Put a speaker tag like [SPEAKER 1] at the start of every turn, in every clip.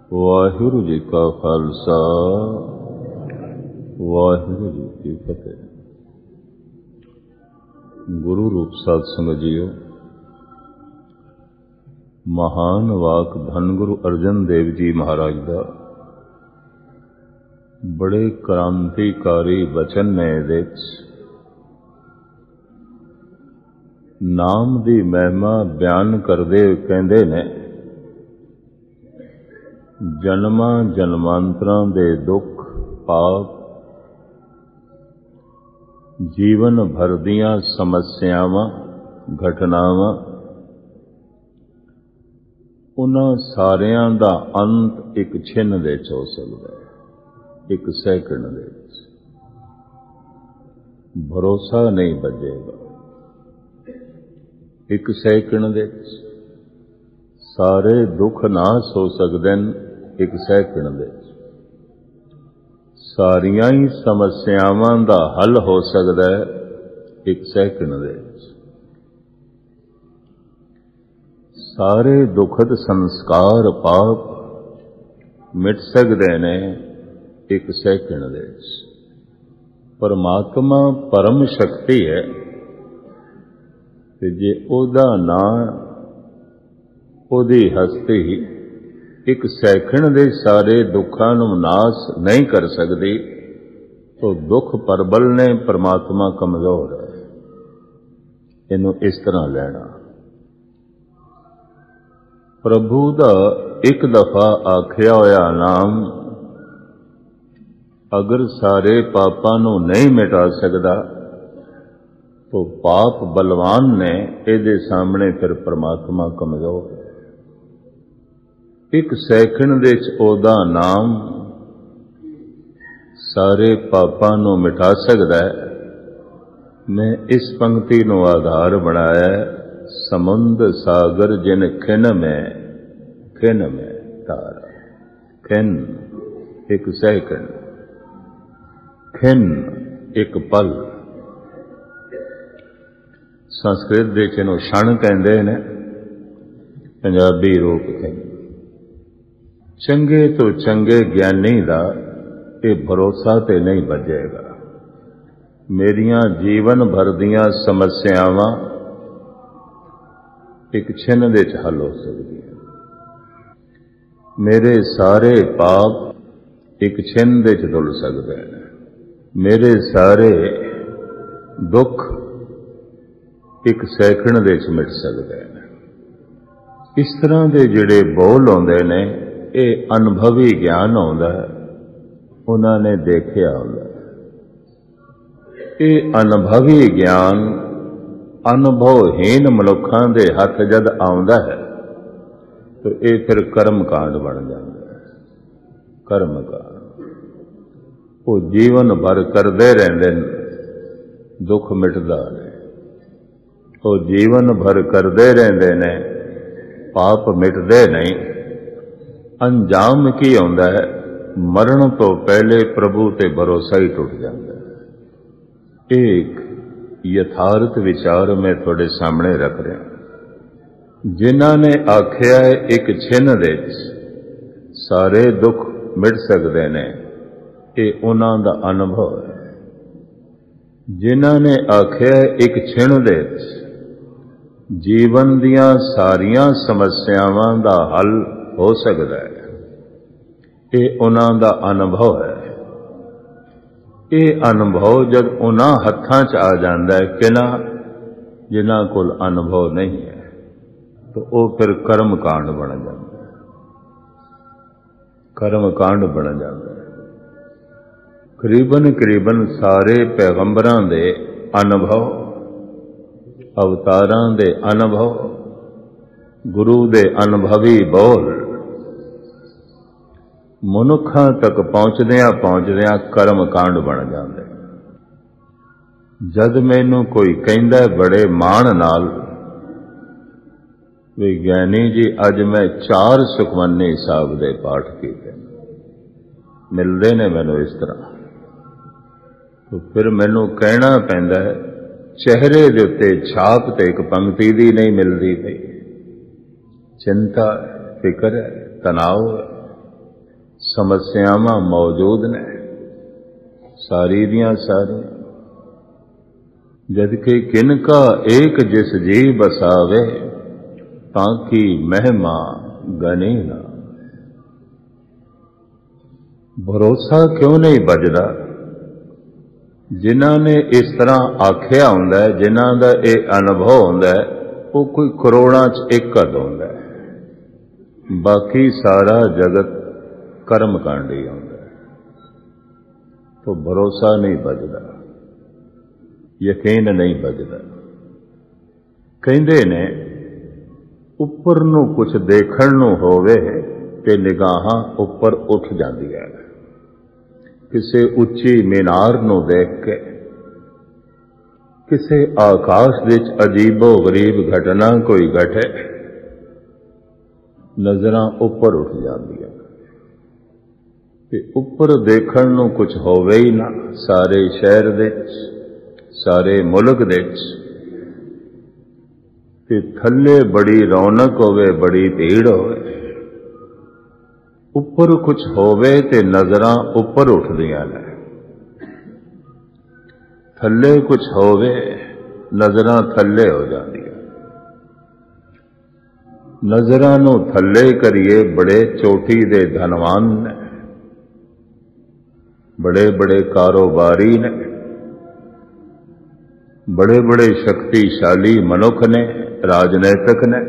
[SPEAKER 1] ਵਾਹਿਗੁਰੂ ਜੀ ਕਾ ਖਾਲਸਾ ਵਾਹਿਗੁਰੂ ਜੀ ਕੀ ਫਤਿਹ। ਗੁਰੂ ਰੂਪ ਸਾਧ ਸੰਗਤ ਜੀਓ, ਮਹਾਨ ਵਾਕ ਧੰਨ ਗੁਰੂ ਅਰਜਨ ਦੇਵ ਜੀ ਮਹਾਰਾਜ ਦਾ ਬੜੇ ਕ੍ਰਾਂਤੀਕਾਰੀ ਬਚਨ ਨੇ। ਇਹਦੇ ਨਾਮ ਦੀ ਮਹਿਮਾ ਬਿਆਨ ਕਰਦੇ ਕਹਿੰਦੇ ਨੇ, ਜਨਮਾਂ ਜਨਮਾਂਤਰਾਂ ਦੇ ਦੁੱਖ ਪਾਪ, ਜੀਵਨ ਭਰ ਦੀਆਂ ਸਮੱਸਿਆਵਾਂ ਘਟਨਾਵਾਂ, ਉਹਨਾਂ ਸਾਰਿਆਂ ਦਾ ਅੰਤ ਇੱਕ ਛਿਨ ਦੇ ਵਿੱਚ ਹੋ ਸਕਦਾ ਹੈ, ਇੱਕ ਸੈਕਿੰਡ ਦੇ ਵਿੱਚ। ਭਰੋਸਾ ਨਹੀਂ ਬੱਝੇਗਾ। ਇੱਕ ਸੈਕਿੰਡ ਦੇ ਵਿੱਚ ਸਾਰੇ ਦੁੱਖ ਨਾਸ ਹੋ ਸਕਦੇ ਨੇ। ਇੱਕ ਸੈਕਿੰਡ ਦੇ ਵਿੱਚ ਸਾਰੀਆਂ ਹੀ ਸਮੱਸਿਆਵਾਂ ਦਾ ਹੱਲ ਹੋ ਸਕਦਾ ਹੈ, ਇੱਕ ਸੈਕਿੰਡ ਦੇ ਵਿੱਚ। ਸਾਰੇ ਦੁਖਦ ਸੰਸਕਾਰ ਪਾਪ ਮਿਟ ਸਕਦੇ ਨੇ ਇੱਕ ਸੈਕਿੰਡ ਦੇ ਵਿੱਚ। ਪਰਮਾਤਮਾ ਪਰਮ ਸ਼ਕਤੀ ਹੈ ਤੇ ਜੇ ਉਹਦਾ ਨਾਂ, ਉਹਦੀ ਹਸਤੀ ਇੱਕ ਸੈਕਿੰਡ ਦੇ ਸਾਰੇ ਦੁੱਖਾਂ ਨੂੰ ਨਾਸ ਨਹੀਂ ਕਰ ਸਕਦੀ, ਤਾਂ ਦੁੱਖ ਪ੍ਰਬਲ ਨੇ, ਪਰਮਾਤਮਾ ਕਮਜ਼ੋਰ ਹੈ। ਇਹਨੂੰ ਇਸ ਤਰ੍ਹਾਂ ਲੈਣਾ। ਪ੍ਰਭੂ ਦਾ ਇੱਕ ਦਫਾ ਆਖਿਆ ਹੋਇਆ ਨਾਮ ਅਗਰ ਸਾਰੇ ਪਾਪਾਂ ਨੂੰ ਨਹੀਂ ਮਿਟਾ ਸਕਦਾ, ਤਾਂ ਪਾਪ ਬਲਵਾਨ ਨੇ, ਇਹਦੇ ਸਾਹਮਣੇ ਫਿਰ ਪਰਮਾਤਮਾ ਕਮਜ਼ੋਰ ਹੈ। ਇੱਕ ਸੈਕਿੰਡ ਦੇ ਵਿੱਚ ਉਹਦਾ ਨਾਮ ਸਾਰੇ ਪਾਪਾਂ ਨੂੰ ਮਿਟਾ ਸਕਦਾ ਹੈ। ਮੈਂ ਇਸ ਪੰਕਤੀ ਨੂੰ ਆਧਾਰ ਬਣਾਇਆ, ਸਮੁੰਦ ਸਾਗਰ ਜਿਨ ਖਿਨ ਮੈਂ ਤਾਰਾ। ਖਿਨ ਇੱਕ ਸੈਕਿੰਡ, ਖਿਨ ਇੱਕ ਪਲ। ਸੰਸਕ੍ਰਿਤ ਦੇ ਵਿੱਚ ਇਹਨੂੰ ਛਣ ਕਹਿੰਦੇ ਨੇ, ਪੰਜਾਬੀ ਰੂਪ ਕਹਿੰਦੇ। ਚੰਗੇ ਤੋਂ ਚੰਗੇ ਗਿਆਨੀ ਦਾ ਇਹ ਭਰੋਸਾ ਤੇ ਨਹੀਂ ਬੱਝੇਗਾ। ਮੇਰੀਆਂ ਜੀਵਨ ਭਰ ਦੀਆਂ ਸਮੱਸਿਆਵਾਂ ਇੱਕ ਛਿਨ ਦੇ ਵਿੱਚ ਹੱਲ ਹੋ ਸਕਦੀਆਂ। ਮੇਰੇ ਸਾਰੇ ਪਾਪ ਇੱਕ ਛਿਨ ਦੇ ਵਿੱਚ ਧੁਲ ਸਕਦੇ ਨੇ। ਮੇਰੇ ਸਾਰੇ ਦੁੱਖ ਇੱਕ ਸੈਕਿੰਡ ਦੇ ਵਿੱਚ ਮਿਟ ਸਕਦੇ ਨੇ। ਇਸ ਤਰ੍ਹਾਂ ਦੇ ਜਿਹੜੇ ਬੋਲ ਆਉਂਦੇ ਨੇ, ਇਹ ਅਨੁਭਵੀ ਗਿਆਨ ਆਉਂਦਾ ਹੈ, ਉਹਨਾਂ ਨੇ ਦੇਖਿਆ ਹੁੰਦਾ। ਇਹ ਅਨੁਭਵੀ ਗਿਆਨ ਅਨੁਭਵਹੀਨ ਮਨੁੱਖਾਂ ਦੇ ਹੱਥ ਜਦ ਆਉਂਦਾ ਹੈ, ਤਾਂ ਇਹ ਫਿਰ ਕਰਮ ਕਾਂਡ ਬਣ ਜਾਂਦਾ ਹੈ। ਕਰਮ ਕਾਂਡ ਉਹ ਜੀਵਨ ਭਰ ਕਰਦੇ ਰਹਿੰਦੇ ਨੇ, ਦੁੱਖ ਮਿਟਦਾ ਨਹੀਂ। ਉਹ ਜੀਵਨ ਭਰ ਕਰਦੇ ਰਹਿੰਦੇ ਨੇ, ਪਾਪ ਮਿਟਦੇ ਨਹੀਂ। ਅੰਜਾਮ ਕੀ ਆਉਂਦਾ ਹੈ? ਮਰਨ ਤੋਂ ਪਹਿਲੇ ਪ੍ਰਭੂ ਤੇ ਭਰੋਸਾ ਹੀ ਟੁੱਟ ਜਾਂਦਾ ਹੈ। ਇੱਕ ਯਥਾਰਥ ਵਿਚਾਰ ਮੈਂ ਤੁਹਾਡੇ ਸਾਹਮਣੇ ਰੱਖ ਰਿਹਾ। ਜਿਨ੍ਹਾਂ ਨੇ ਆਖਿਆ ਹੈ ਇੱਕ ਛਿਨ ਦੇ ਵਿੱਚ ਸਾਰੇ ਦੁੱਖ ਮਿਟ ਸਕਦੇ ਨੇ, ਇਹ ਉਹਨਾਂ ਦਾ ਅਨੁਭਵ ਹੈ। ਜਿਨ੍ਹਾਂ ਨੇ ਆਖਿਆ ਇੱਕ ਛਿਨ ਦੇ ਵਿੱਚ ਜੀਵਨ ਦੀਆਂ ਸਾਰੀਆਂ ਸਮੱਸਿਆਵਾਂ ਦਾ ਹੱਲ ਹੋ ਸਕਦਾ ਹੈ, ਇਹ ਉਹਨਾਂ ਦਾ ਅਨੁਭਵ ਹੈ। ਇਹ ਅਨੁਭਵ ਜਦ ਉਹਨਾਂ ਹੱਥਾਂ 'ਚ ਆ ਜਾਂਦਾ ਹੈ ਕਿਹਨਾਂ, ਜਿਨ੍ਹਾਂ ਕੋਲ ਅਨੁਭਵ ਨਹੀਂ ਹੈ, ਤਾਂ ਉਹ ਫਿਰ ਕਰਮ ਕਾਂਡ ਬਣ ਜਾਂਦਾ ਹੈ। ਕਰਮ ਕਾਂਡ ਬਣ ਜਾਂਦਾ ਹੈ। ਕਰੀਬਨ ਸਾਰੇ ਪੈਗੰਬਰਾਂ ਦੇ ਅਨੁਭਵ, ਅਵਤਾਰਾਂ ਦੇ ਅਨੁਭਵ, ਗੁਰੂ ਦੇ ਅਨੁਭਵੀ ਬੋਲ ਮਨੁੱਖਾਂ ਤੱਕ ਪਹੁੰਚਦਿਆਂ ਕਰਮ ਕਾਂਡ ਬਣ ਜਾਂਦੇ। ਜਦ ਮੈਨੂੰ ਕੋਈ ਕਹਿੰਦਾ ਬੜੇ ਮਾਣ ਨਾਲ ਵੀ ਗਿਆਨੀ ਜੀ ਅੱਜ ਮੈਂ 4 ਸੁਖਮਨੀ ਸਾਹਿਬ ਦੇ ਪਾਠ ਕੀਤੇ, ਮਿਲਦੇ ਨੇ ਮੈਨੂੰ ਇਸ ਤਰ੍ਹਾਂ, ਤਾਂ ਫਿਰ ਮੈਨੂੰ ਕਹਿਣਾ ਪੈਂਦਾ ਹੈ, ਚਿਹਰੇ ਦੇ ਉੱਤੇ ਛਾਪ ਤੇ ਇੱਕ ਪੰਕਤੀ ਦੀ ਨਹੀਂ ਮਿਲਦੀ ਪਈ। ਚਿੰਤਾ, ਫਿਕਰ ਹੈ, ਤਣਾਅ ਹੈ। समस्यावां मौजूद ने सारी दियां सारियां, जदकि किनका एक जिस जी बसावे ताकि महिमा गनी ना। भरोसा क्यों नहीं बजदा? जिन्हां ने इस तरह आख्या हुंदा है, जिन्हां दा यह अनुभव हुंदा है, वो कोई करोड़ां च एक कद हुंदा है। बाकी सारा जगत कर्मकांडी हुंदा है। तो भरोसा नहीं बजदा, यकीन नहीं बजदा। कहंदे ने उपर नूं कुछ देखण नूं होवे ते निगाहां उपर उठ जांदियां ने। किसी उच्ची मीनार नूं देख के, किसी आकाश विच अजीबो गरीब घटना कोई घटे, नजरां उपर उठ जांदियां ते उपर देखण नूं कुछ होवे ही ना। सारे शहर दे सारे मुल्क दे ते थल्ले बड़ी रौनक होवे, बड़ी भीड़ होवे, उपर कुछ होवे ते नजरां उपर उठदियां ने। थल्ले कुछ होवे, नजरां थल्ले हो जांदियां। नजरां नूं थल्ले करिए बड़े चोटी दे धनवान ने, बड़े बड़े कारोबारी ने, बड़े बड़े शक्तिशाली मनुख ने, राजनीतिक ने,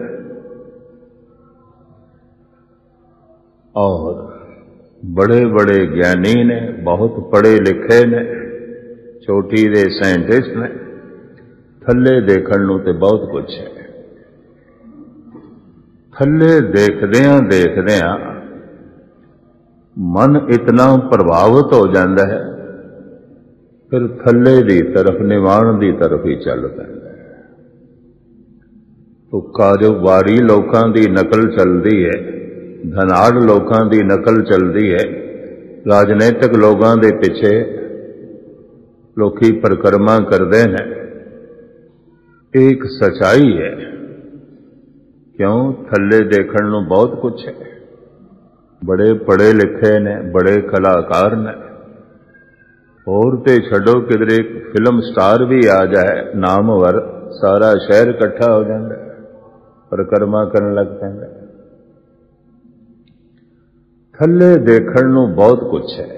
[SPEAKER 1] और बड़े बड़े ज्ञानी ने, बहुत पढ़े लिखे ने, चोटी दे साइंटिस्ट ने। थल्ले देखण नूं ते बहुत कुछ है। थल्ले देखदियां देखदियां मन इतना प्रभावित हो जाता है, फिर थल्ले दी तरफ, निवाण दी तरफ ही चल पैंदा है। तो कारोबारी लोकां दी नकल चलदी है, धनाड़ लोकां दी नकल चलदी है, राजनीतिक लोगां दे पिछे लोकी परिक्रमा करते हैं। एक सच्चाई है। क्यों? थल्ले देखण नूं बहुत कुछ है। बड़े पढ़े लिखे ने, बड़े कलाकार ने, और ते छड़ो किधरे एक फिल्म स्टार भी आ जाए नामवर, सारा शहर इकट्ठा हो जाता है, परिक्रमा करन लग पैंदा है। थल्ले देखण नूं बहुत कुछ है,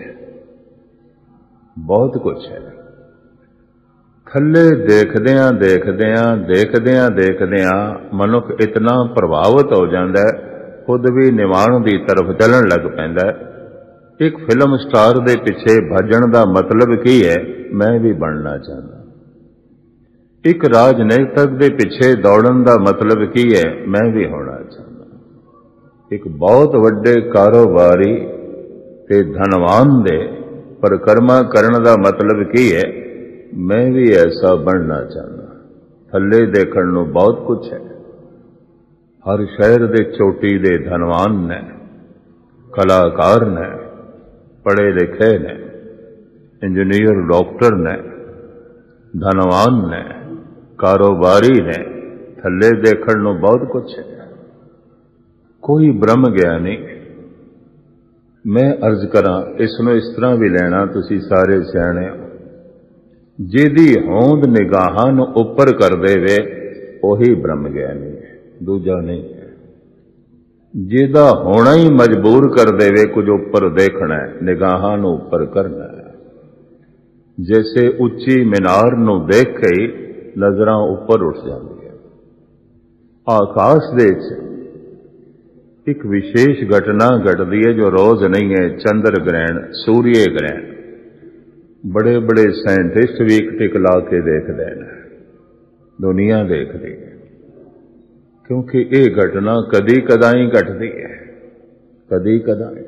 [SPEAKER 1] बहुत कुछ है। थल्ले देखदियां देखदियां देखदियां देखदियां मनुख इतना प्रभावित हो जाता है, खुद भी निवाण की तरफ चलन लग पैंदा है। एक फिल्म स्टार दे पिछे भजन का मतलब की है? मैं भी बनना चाहता। एक राजनीतिक दे पिछे दौड़न का मतलब की है? मैं भी होना चाहता। एक बहुत वड्डे कारोबारी ते धनवान दे परिक्रमा करने का मतलब की है? मैं भी ऐसा बनना चाहता। थल्ले देखण नूं बहुत कुछ है। हर शहर दे चोटी दे धनवान ने, कलाकार ने, पढ़े लिखे ने, इंजीनियर डॉक्टर ने, धनवान ने, कारोबारी ने। थल्ले देखण नूं बहुत कुछ है। कोई ब्रह्म ज्ञानी, मैं अर्ज करा इसनों इस तरह भी लेना, तुसी सारे सियाणे हो, जिहदी होंद निगाहां नूं उपर कर देवे ओही ब्रह्म ज्ञानी है, दूजा नहीं है। जिहदा होना ही मजबूर कर देवे कुछ उपर देखना है, निगाहां नूं उपर करना है। जैसे उच्ची मीनार नूं देख के ही नजरां उपर उठ जाती है। आकाश दे एक विशेष घटना घटती है जो रोज नहीं है, चंद्र ग्रहण, सूर्य ग्रहण। बड़े बड़े साइंटिस्ट भी एक टिक ला के देखते हैं, दुनिया देखती है, क्योंकि ये घटना कदी कदाई घटती है, कदी कदाई।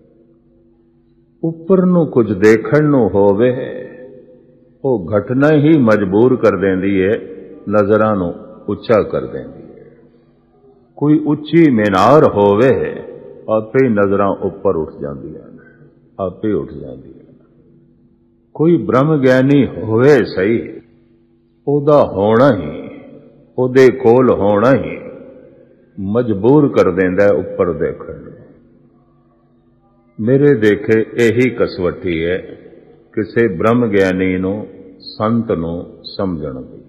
[SPEAKER 1] उपर नूं कुछ देखण नूं होवे, वो घटना ही मजबूर कर देंदी है, नजरां नूं उच्चा कर देंदी है। कोई उच्ची मीनार होवे, आपे नजरां उपर उठ जांदियां ने, आपे उठ जांदियां। कोई ब्रह्म ज्ञानी होवे सही, ओदा होना ही, ओदे कोल होना ही मजबूर कर देंदा है उपर देखण। मेरे देखे यही कसवटी है किसी ब्रह्म ज्ञानी नूं संत नूं समझण दी,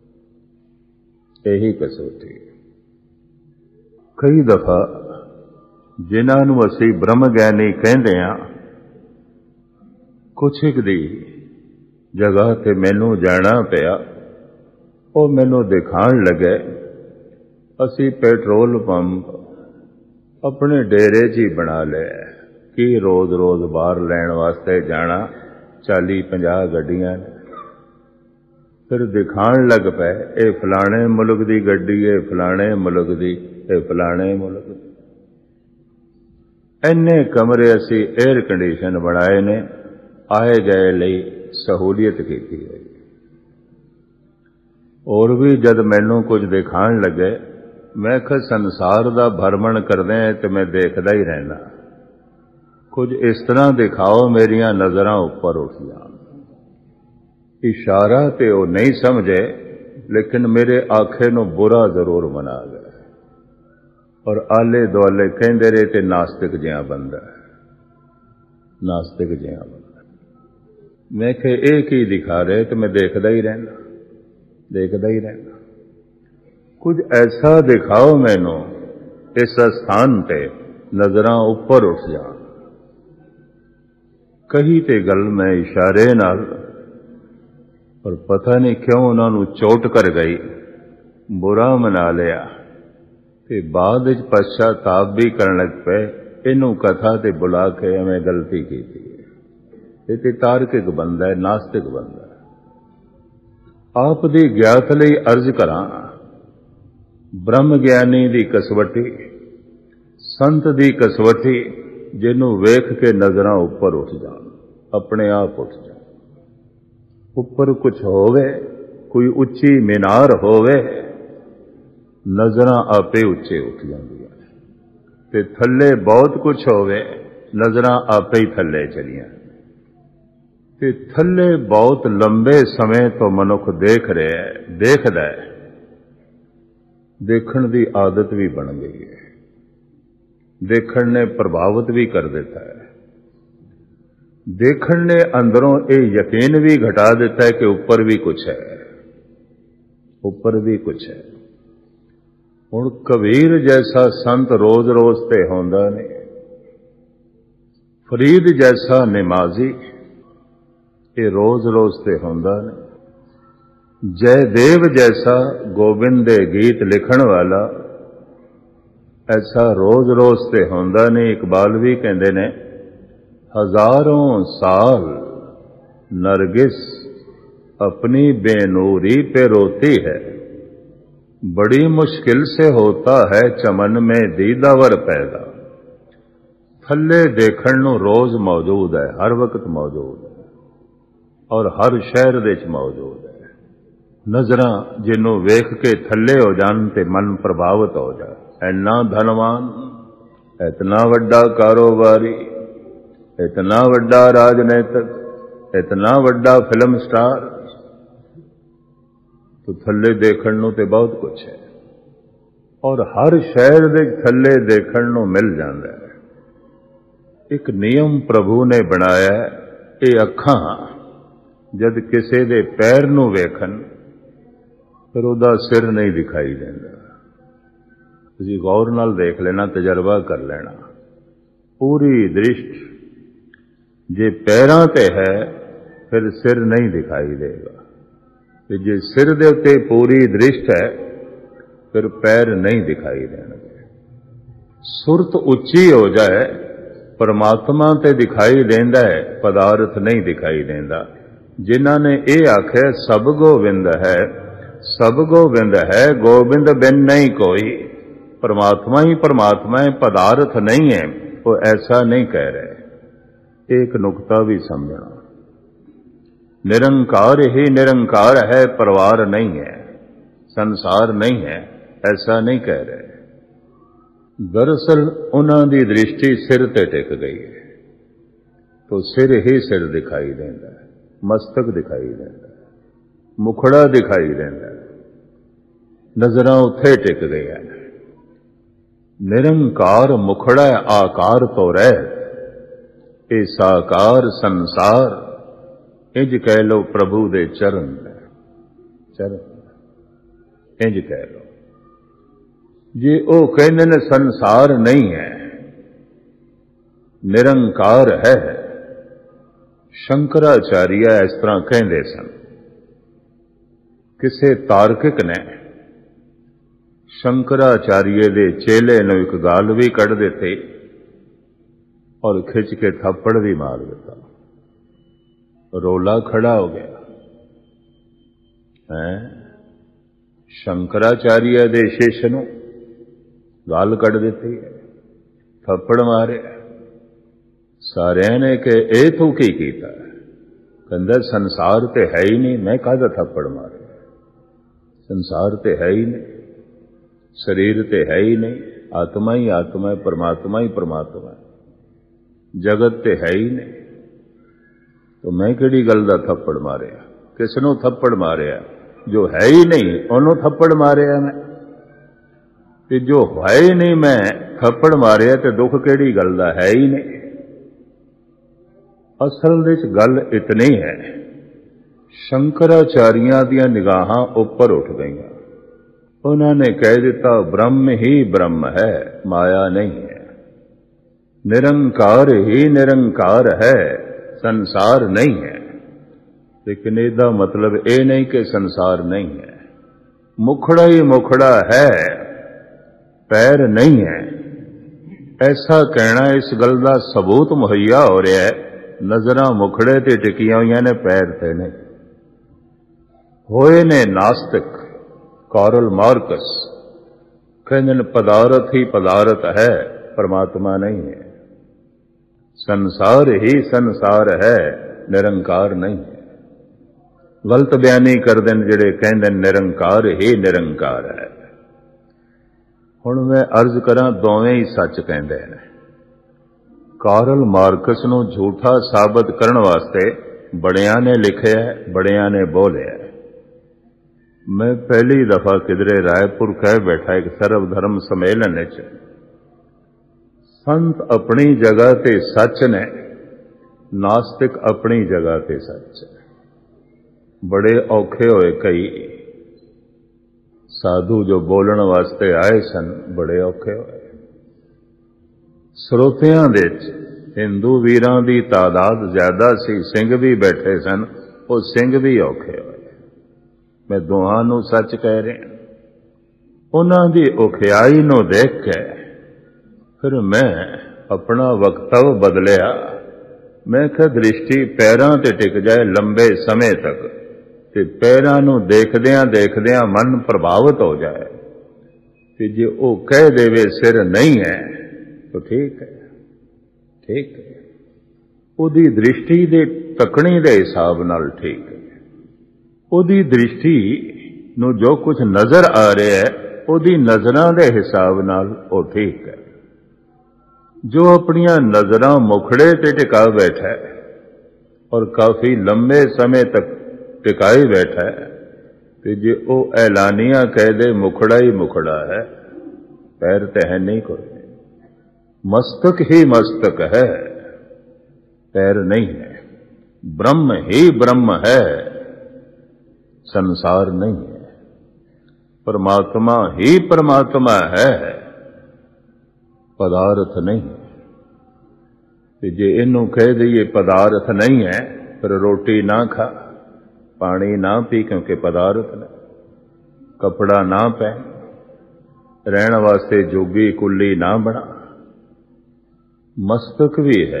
[SPEAKER 1] यही कसवटी है। कई दफा जिन्हां नूं असीं ब्रह्म ज्ञानी कहंदे हां, कुछ एक दी जगह ते मैनू जाना पिया, वो मैनू दिखाण लगे असी पेट्रोल पंप अपने डेरे च ही बना लिया कि रोज रोज बाहर लैण वास्ते जाना, 40-50 गड्डियां ने। फिर दिखाण लग पे ये फलाने मुल्क दी गड्डी है, फलाने मुल्क दी, ये फलाने मुल्क दी। इन्ने कमरे असी एयर कंडीशन बनाए ने, आए गए लई सहूलियत की है। और भी जद मैनू कुछ दिखाण लगे, मैं कहा संसार दा भरमण करदे ते मैं देखदा ही रहना, कुछ इस तरह दिखाओ मेरियां नजरां उपर उठ जान। इशारा ते वो नहीं समझे, लेकिन मेरे आखे नूं बुरा जरूर मना गए और आले दुआले कहंदे रहे ते नास्तिक जिहा बंदा है, नास्तिक जिहा बंदा। मैं कहा एक ही दिखा रहे तो मैं देखदा ही रहना, देखदा ही रहना। कुछ ऐसा दिखाओ मैनू इस स्थान ते नजरां उपर उठ जान। कही ते गल मैं इशारे नाल, पर पता नहीं क्यों उन्होंने चोट कर गई, बुरा मना लिया ते बाद विच पश्चाताप भी करन लग पे, इनू कथा ते बुला के एवें गलती की थी। ये तार्किक बंदा है, नास्तिक बंदा है। आप दी ज्ञात लई अर्ज करा, ब्रह्म ज्ञानी दी कसवटी, संत दी कसवटी, जिन्हों वेख के नजरां उपर उठ जान, अपने आप उठ जान। उपर कुछ होवे, कोई उच्ची मीनार होवे, नजरां आपे उच्चे उठ जांदियां ते थल्ले बहुत कुछ होवे, नजरां आपे ही थल्ले चलियां ते थल्ले बहुत लंबे समय तो मनुख देख रहा है, देखदा है, देखण दी आदत भी बन गई है, देखण ने प्रभावित भी कर देता है, देखण ने अंदरों ये यकीन भी घटा देता है कि ऊपर भी कुछ है, ऊपर भी कुछ है। हुण कबीर जैसा संत रोज रोज ते होंदा नहीं, फरीद जैसा निमाजी ये रोज रोज ते होंदा नहीं, जयदेव जैसा गोबिंद दे गीत लिखण वाला ऐसा रोज रोज ते होंदा नहीं। इकबाल भी कहंदे ने, हजारों साल नरगिस अपनी बेनूरी पे रोती है, बड़ी मुश्किल से होता है चमन में दीदावर पैदा। थल्ले देखण नूं रोज मौजूद है, हर वक्त मौजूद है और हर शहर दे च मौजूद है। नजरां जिन्हों वेख के थल्ले हो जान ते मन प्रभावित हो जाए। इन्ना धनवान, इतना वड्डा कारोबारी, इतना वड्डा राजनीतिक, इतना वड्डा फिल्म स्टार, तो थल्ले देखण नूं ते बहुत कुछ है और हर शहर दे थल्ले देखण नूं मिल जांदा है। एक नियम प्रभु ने बनाया, ये अखां जद किसी दे पैर नूं वेखन फिर उहदा सिर नहीं दिखाई देंदा। तुसीं गौर नाल देख लेना, तजर्बा कर लेना। पूरी दृष्टि जे पैरां ते है फिर सिर नहीं दिखाई देगा, ते जे सिर दे उत्ते पूरी दृष्टि है फिर पैर नहीं दिखाई देंगे। सुरत उच्ची हो जाए परमात्मा ते दिखाई देंदा है, पदार्थ नहीं दिखाई देंदा। जिन्हां ने यह आख्या सब गोविंद है, सब गोविंद है, गोविंद बिन नहीं कोई, परमात्मा ही परमात्मा है, पदार्थ नहीं है, वो ऐसा नहीं कह रहे। एक नुक्ता भी समझना, निरंकार ही निरंकार है, परवार नहीं है, संसार नहीं है, ऐसा नहीं कह रहे। दरअसल उन्हां दी दृष्टि सिर ते टिक गई है, तो सिर ही सिर दिखाई देंदा है, मस्तक दिखाई देंदा है, मुखड़ा दिखाई देंदा है, नजरां उत्थे टिक गई है। निरंकार मुखड़ा आकार तो रह, ये साकार संसार इंज कह लो प्रभु दे चरण चरण इंज कह लो। जे वो कहते ने संसार नहीं है, निरंकार है, शंकराचार्य इस तरह कहते सन। किसे तार्किक ने शंकराचार्य दे चेले ने एक गाल भी कढ़ देते और खिंच के थप्पड़ भी मार देता, रोला खड़ा हो गया है। शंकराचार्य दे शिष्य नूं गाल कढ़ देती है, थप्पड़ मारे। सारे ने कि ए तू की कीता? कहंदा संसार ते है ही नहीं, मैं काहदा थप्पड़ मारे? संसार ते है ही नहीं, शरीर ते है ही नहीं, आत्मा ही आत्मा है, परमात्मा ही परमात्मा है, जगत ते है ही नहीं, तो मैं किहड़ी गल दा थप्पड़ मारिया? किसनों थप्पड़ मारिया? जो है ही नहीं उन्हों थप्पड़ मारिया मैं, ते जो है ही नहीं मैं थप्पड़ मारिया, ते दुख किहड़ी गल दा? है ही नहीं। असल विच गल इतनी है, शंकराचार्यां दियां निगाहां उपर उठ गईयां। उन्होंने कह दिता ब्रह्म ही ब्रह्म है, माया नहीं है, निरंकार ही निरंकार है, संसार नहीं है। लेकिन इसका मतलब ये नहीं कि संसार नहीं है, मुखड़ा ही मुखड़ा है, पैर नहीं है। ऐसा कहना इस गल का सबूत मुहैया हो रहा है, नजरां मुखड़े ते टिकियां हुई ने, पैर ते नहीं। होए ने नास्तिक कार्ल मार्कस, कहते पदार्थ ही पदार्थ है, परमात्मा नहीं है। संसार ही संसार है, निरंकार नहीं है। गलत बयानी करते हैं जिहड़े कहते निरंकार ही निरंकार है। हुण मैं अर्ज करा, दोवें ही सच कहते हैं। कार्ल मार्कस नूं झूठा साबित करने वास्ते बड़ियां ने लिखिया है, बड़ियां ने बोलिया है। मैं पहली दफा किधरे रायपुर कह बैठा एक सर्वधर्म सम्मेलन च, संत अपनी जगह ते सच ने, नास्तिक अपनी जगह ते सच है। बड़े औखे होए कई साधु जो बोलण वास्ते आए सन, बड़े औखे होए। ਸਰੋਤਿਆਂ ਦੇ हिंदू वीरां दी तादाद ज्यादा सी, सिंह भी बैठे सन, वो सिंह भी औखे होए। मैं दोहां नूं सच कह रहा। उन्हां दी औखियाई नूं देख के फिर मैं अपना वक्तव्य बदलिया। मैं कहा दृष्टि पैरां ते टिक जाए लंबे समय तक, ते पैरां नूं देखदियां देखदियां मन प्रभावित हो जाए, ते जे वो कह देवे सिर नहीं है तो ठीक है, ठीक है। उहदी दृष्टि दे तकणी दे हिसाब नाल ठीक है। उहदी दृष्टि नूं जो कुछ नजर आ रहा है, उहदी नजरां दे हिसाब नाल वो ठीक है। जो अपनियां नजरां मुखड़े ते टिका बैठा है और काफी लंबे समय तक टिकाई बैठा है, तो जे वो ऐलानिया कह दे मुखड़ा ही मुखड़ा है, पैर ते है नहीं कोई, मस्तक ही मस्तक है, पैर नहीं है। ब्रह्म ही ब्रह्म है, संसार नहीं है। परमात्मा ही परमात्मा है, पदार्थ नहीं है। ते जे इनू कह दईए पदार्थ नहीं है, फिर रोटी ना खा, पानी ना पी, क्योंकि पदार्थ ने, कपड़ा ना पहन, रहने वास्ते जोगी कुल्ली ना बना। मस्तक भी है,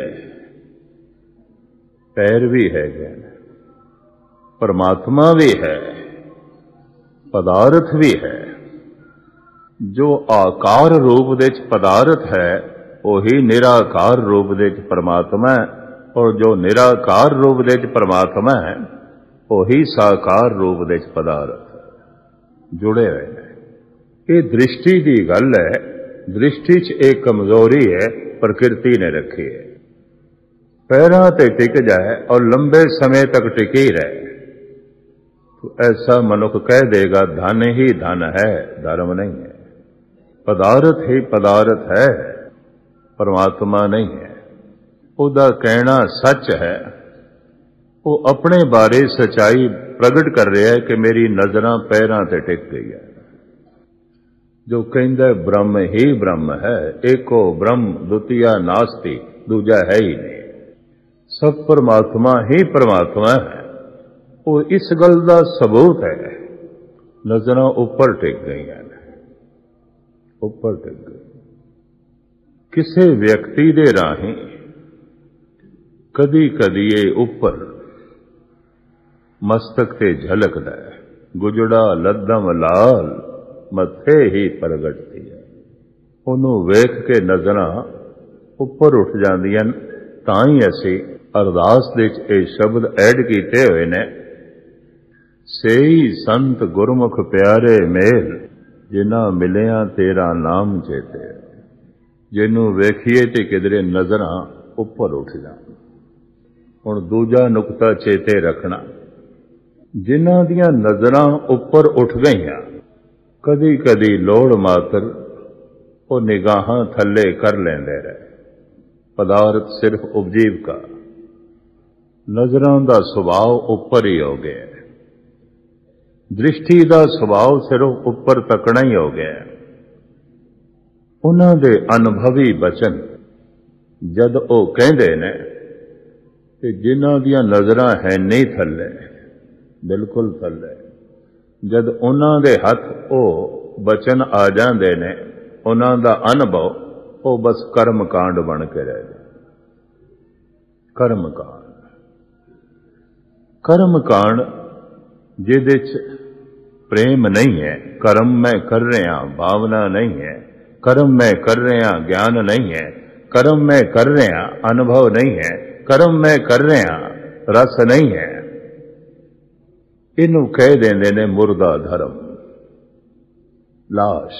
[SPEAKER 1] पैर भी है, परमात्मा भी है, पदार्थ भी है। जो आकार रूप दे पदार्थ है, वही निराकार रूप दे परमात्मा है, और जो निराकार रूप दे परमात्मा है, वही साकार रूप दे पदार्थ जुड़े हुए हैं। ये दृष्टि की गल है। दृष्टि च एक कमजोरी है, प्रकृति ने रखी है। पैरां ते टिक जाए और लंबे समय तक टिकी रहे, तो ऐसा मनुष्य कह देगा धन ही धन है, धर्म नहीं है। पदार्थ ही पदार्थ है, परमात्मा नहीं है। ਉਹਦਾ ਕਹਿਣਾ ਸੱਚ ਹੈ, ਉਹ ਆਪਣੇ ਬਾਰੇ ਸਚਾਈ ਪ੍ਰਗਟ ਕਰ ਰਿਹਾ ਹੈ ਕਿ ਮੇਰੀ ਨਜ਼ਰਾਂ ਪੈਰਾਂ ਤੇ ਟਿਕ ਗਈ ਹੈ। ਜੋ ਕਹਿੰਦਾ ਬ੍ਰਹਮ ਹੀ ਬ੍ਰਹਮ ਹੈ, ਏਕੋ ਬ੍ਰਹਮ ਦੁਤੀਆ ਨਾਸਤੀ, ਦੂਜਾ ਹੈ ਹੀ ਨਹੀਂ, ਸਭ ਪਰਮਾਤਮਾ ਹੀ ਪਰਮਾਤਮਾ ਹੈ, ਉਹ ਇਸ ਗੱਲ ਦਾ ਸਬੂਤ ਹੈ। ਨਜ਼ਰਾਂ ਉੱਪਰ ਟਿਕ ਗਈਆਂ ਨੇ, ਉੱਪਰ ਟਿਕ ਗਈ। ਕਿਸੇ ਵਿਅਕਤੀ ਦੇ ਰਾਹੀਂ ਕਦੀ ਕਦੀ ਇਹ ਉੱਪਰ ਮਸਤਕ ਤੇ ਝਲਕਦਾ ਹੈ, ਗੁਜੜਾ ਲੱਦਮ ਲਾਲ ਮੱਥੇ ਹੀ ਪ੍ਰਗਟਦੀ ਹੈ। ਉਹਨੂੰ ਵੇਖ ਕੇ ਨਜ਼ਰਾਂ ਉੱਪਰ ਉੱਠ ਜਾਂਦੀਆਂ। ਤਾਂ ਹੀ ਅਸੀਂ ਅਰਦਾਸ ਦੇ ਵਿੱਚ ਇਹ ਸ਼ਬਦ ਐਡ ਕੀਤੇ ਹੋਏ ਨੇ, ਸੇਈ ਸੰਤ ਗੁਰਮੁਖ ਪਿਆਰੇ ਮੇਲ, ਜਿਨ੍ਹਾਂ ਮਿਲਿਆ ਤੇਰਾ ਨਾਮ ਚੇਤੇ। ਜਿਹਨੂੰ ਵੇਖੀਏ ਤੇ ਕਿਧਰੇ ਨਜ਼ਰਾਂ ਉੱਪਰ ਉੱਠ ਜਾਣ। ਹੁਣ ਦੂਜਾ ਨੁਕਤਾ ਚੇਤੇ ਰੱਖਣਾ, ਜਿਨ੍ਹਾਂ ਦੀਆਂ ਨਜ਼ਰਾਂ ਉੱਪਰ ਉੱਠ ਗਈਆਂ, ਕਦੀ ਕਦੀ ਲੋੜ ਮਾਤਰ ਉਹ ਨਿਗਾਹਾਂ ਥੱਲੇ ਕਰ ਲੈਂਦੇ ਰਹੇ। ਪਦਾਰਥ ਸਿਰਫ ਉਪਜੀਵਕਾ, ਨਜ਼ਰਾਂ ਦਾ ਸੁਭਾਅ ਉੱਪਰ ਹੀ ਹੋ ਗਿਆ। ਦ੍ਰਿਸ਼ਟੀ ਦਾ ਸੁਭਾਅ ਸਿਰਫ ਉੱਪਰ ਤੱਕਣਾ ਹੀ ਹੋ ਗਿਆ। ਉਹਨਾਂ ਦੇ ਅਨੁਭਵੀ ਬਚਨ ਜਦ ਉਹ ਕਹਿੰਦੇ ਨੇ ਕਿ ਜਿਨ੍ਹਾਂ ਦੀਆਂ ਨਜ਼ਰਾਂ ਹੈ ਨਹੀਂ ਥੱਲੇ, ਬਿਲਕੁਲ ਥੱਲੇ, ਜਦ ਉਹਨਾਂ ਦੇ ਹੱਥ ਉਹ ਬਚਨ ਆ ਜਾਂਦੇ ਨੇ, ਉਹਨਾਂ ਦਾ ਅਨੁਭਵ ਉਹ ਬਸ ਕਰਮ ਕਾਂਡ ਬਣ ਕੇ ਰਹਿ ਜਾਂਦਾ। ਕਰਮ ਕਾਂਡ, ਕਰਮ ਕਾਂਡ ਜਿਹਦੇ 'ਚ ਪ੍ਰੇਮ ਨਹੀਂ ਹੈ, ਕਰਮ ਮੈਂ ਕਰ ਰਿਹਾ ਭਾਵਨਾ ਨਹੀਂ ਹੈ, ਕਰਮ ਮੈਂ ਕਰ ਰਿਹਾ ਗਿਆਨ ਨਹੀਂ ਹੈ, ਕਰਮ ਮੈਂ ਕਰ ਰਿਹਾ ਅਨੁਭਵ ਨਹੀਂ ਹੈ, ਕਰਮ ਮੈਂ ਕਰ ਰਿਹਾ ਰਸ ਨਹੀਂ ਹੈ, ਇਹਨੂੰ ਕਹਿ ਦਿੰਦੇ ਨੇ ਮੁਰਦਾ ਧਰਮ, ਲਾਸ਼।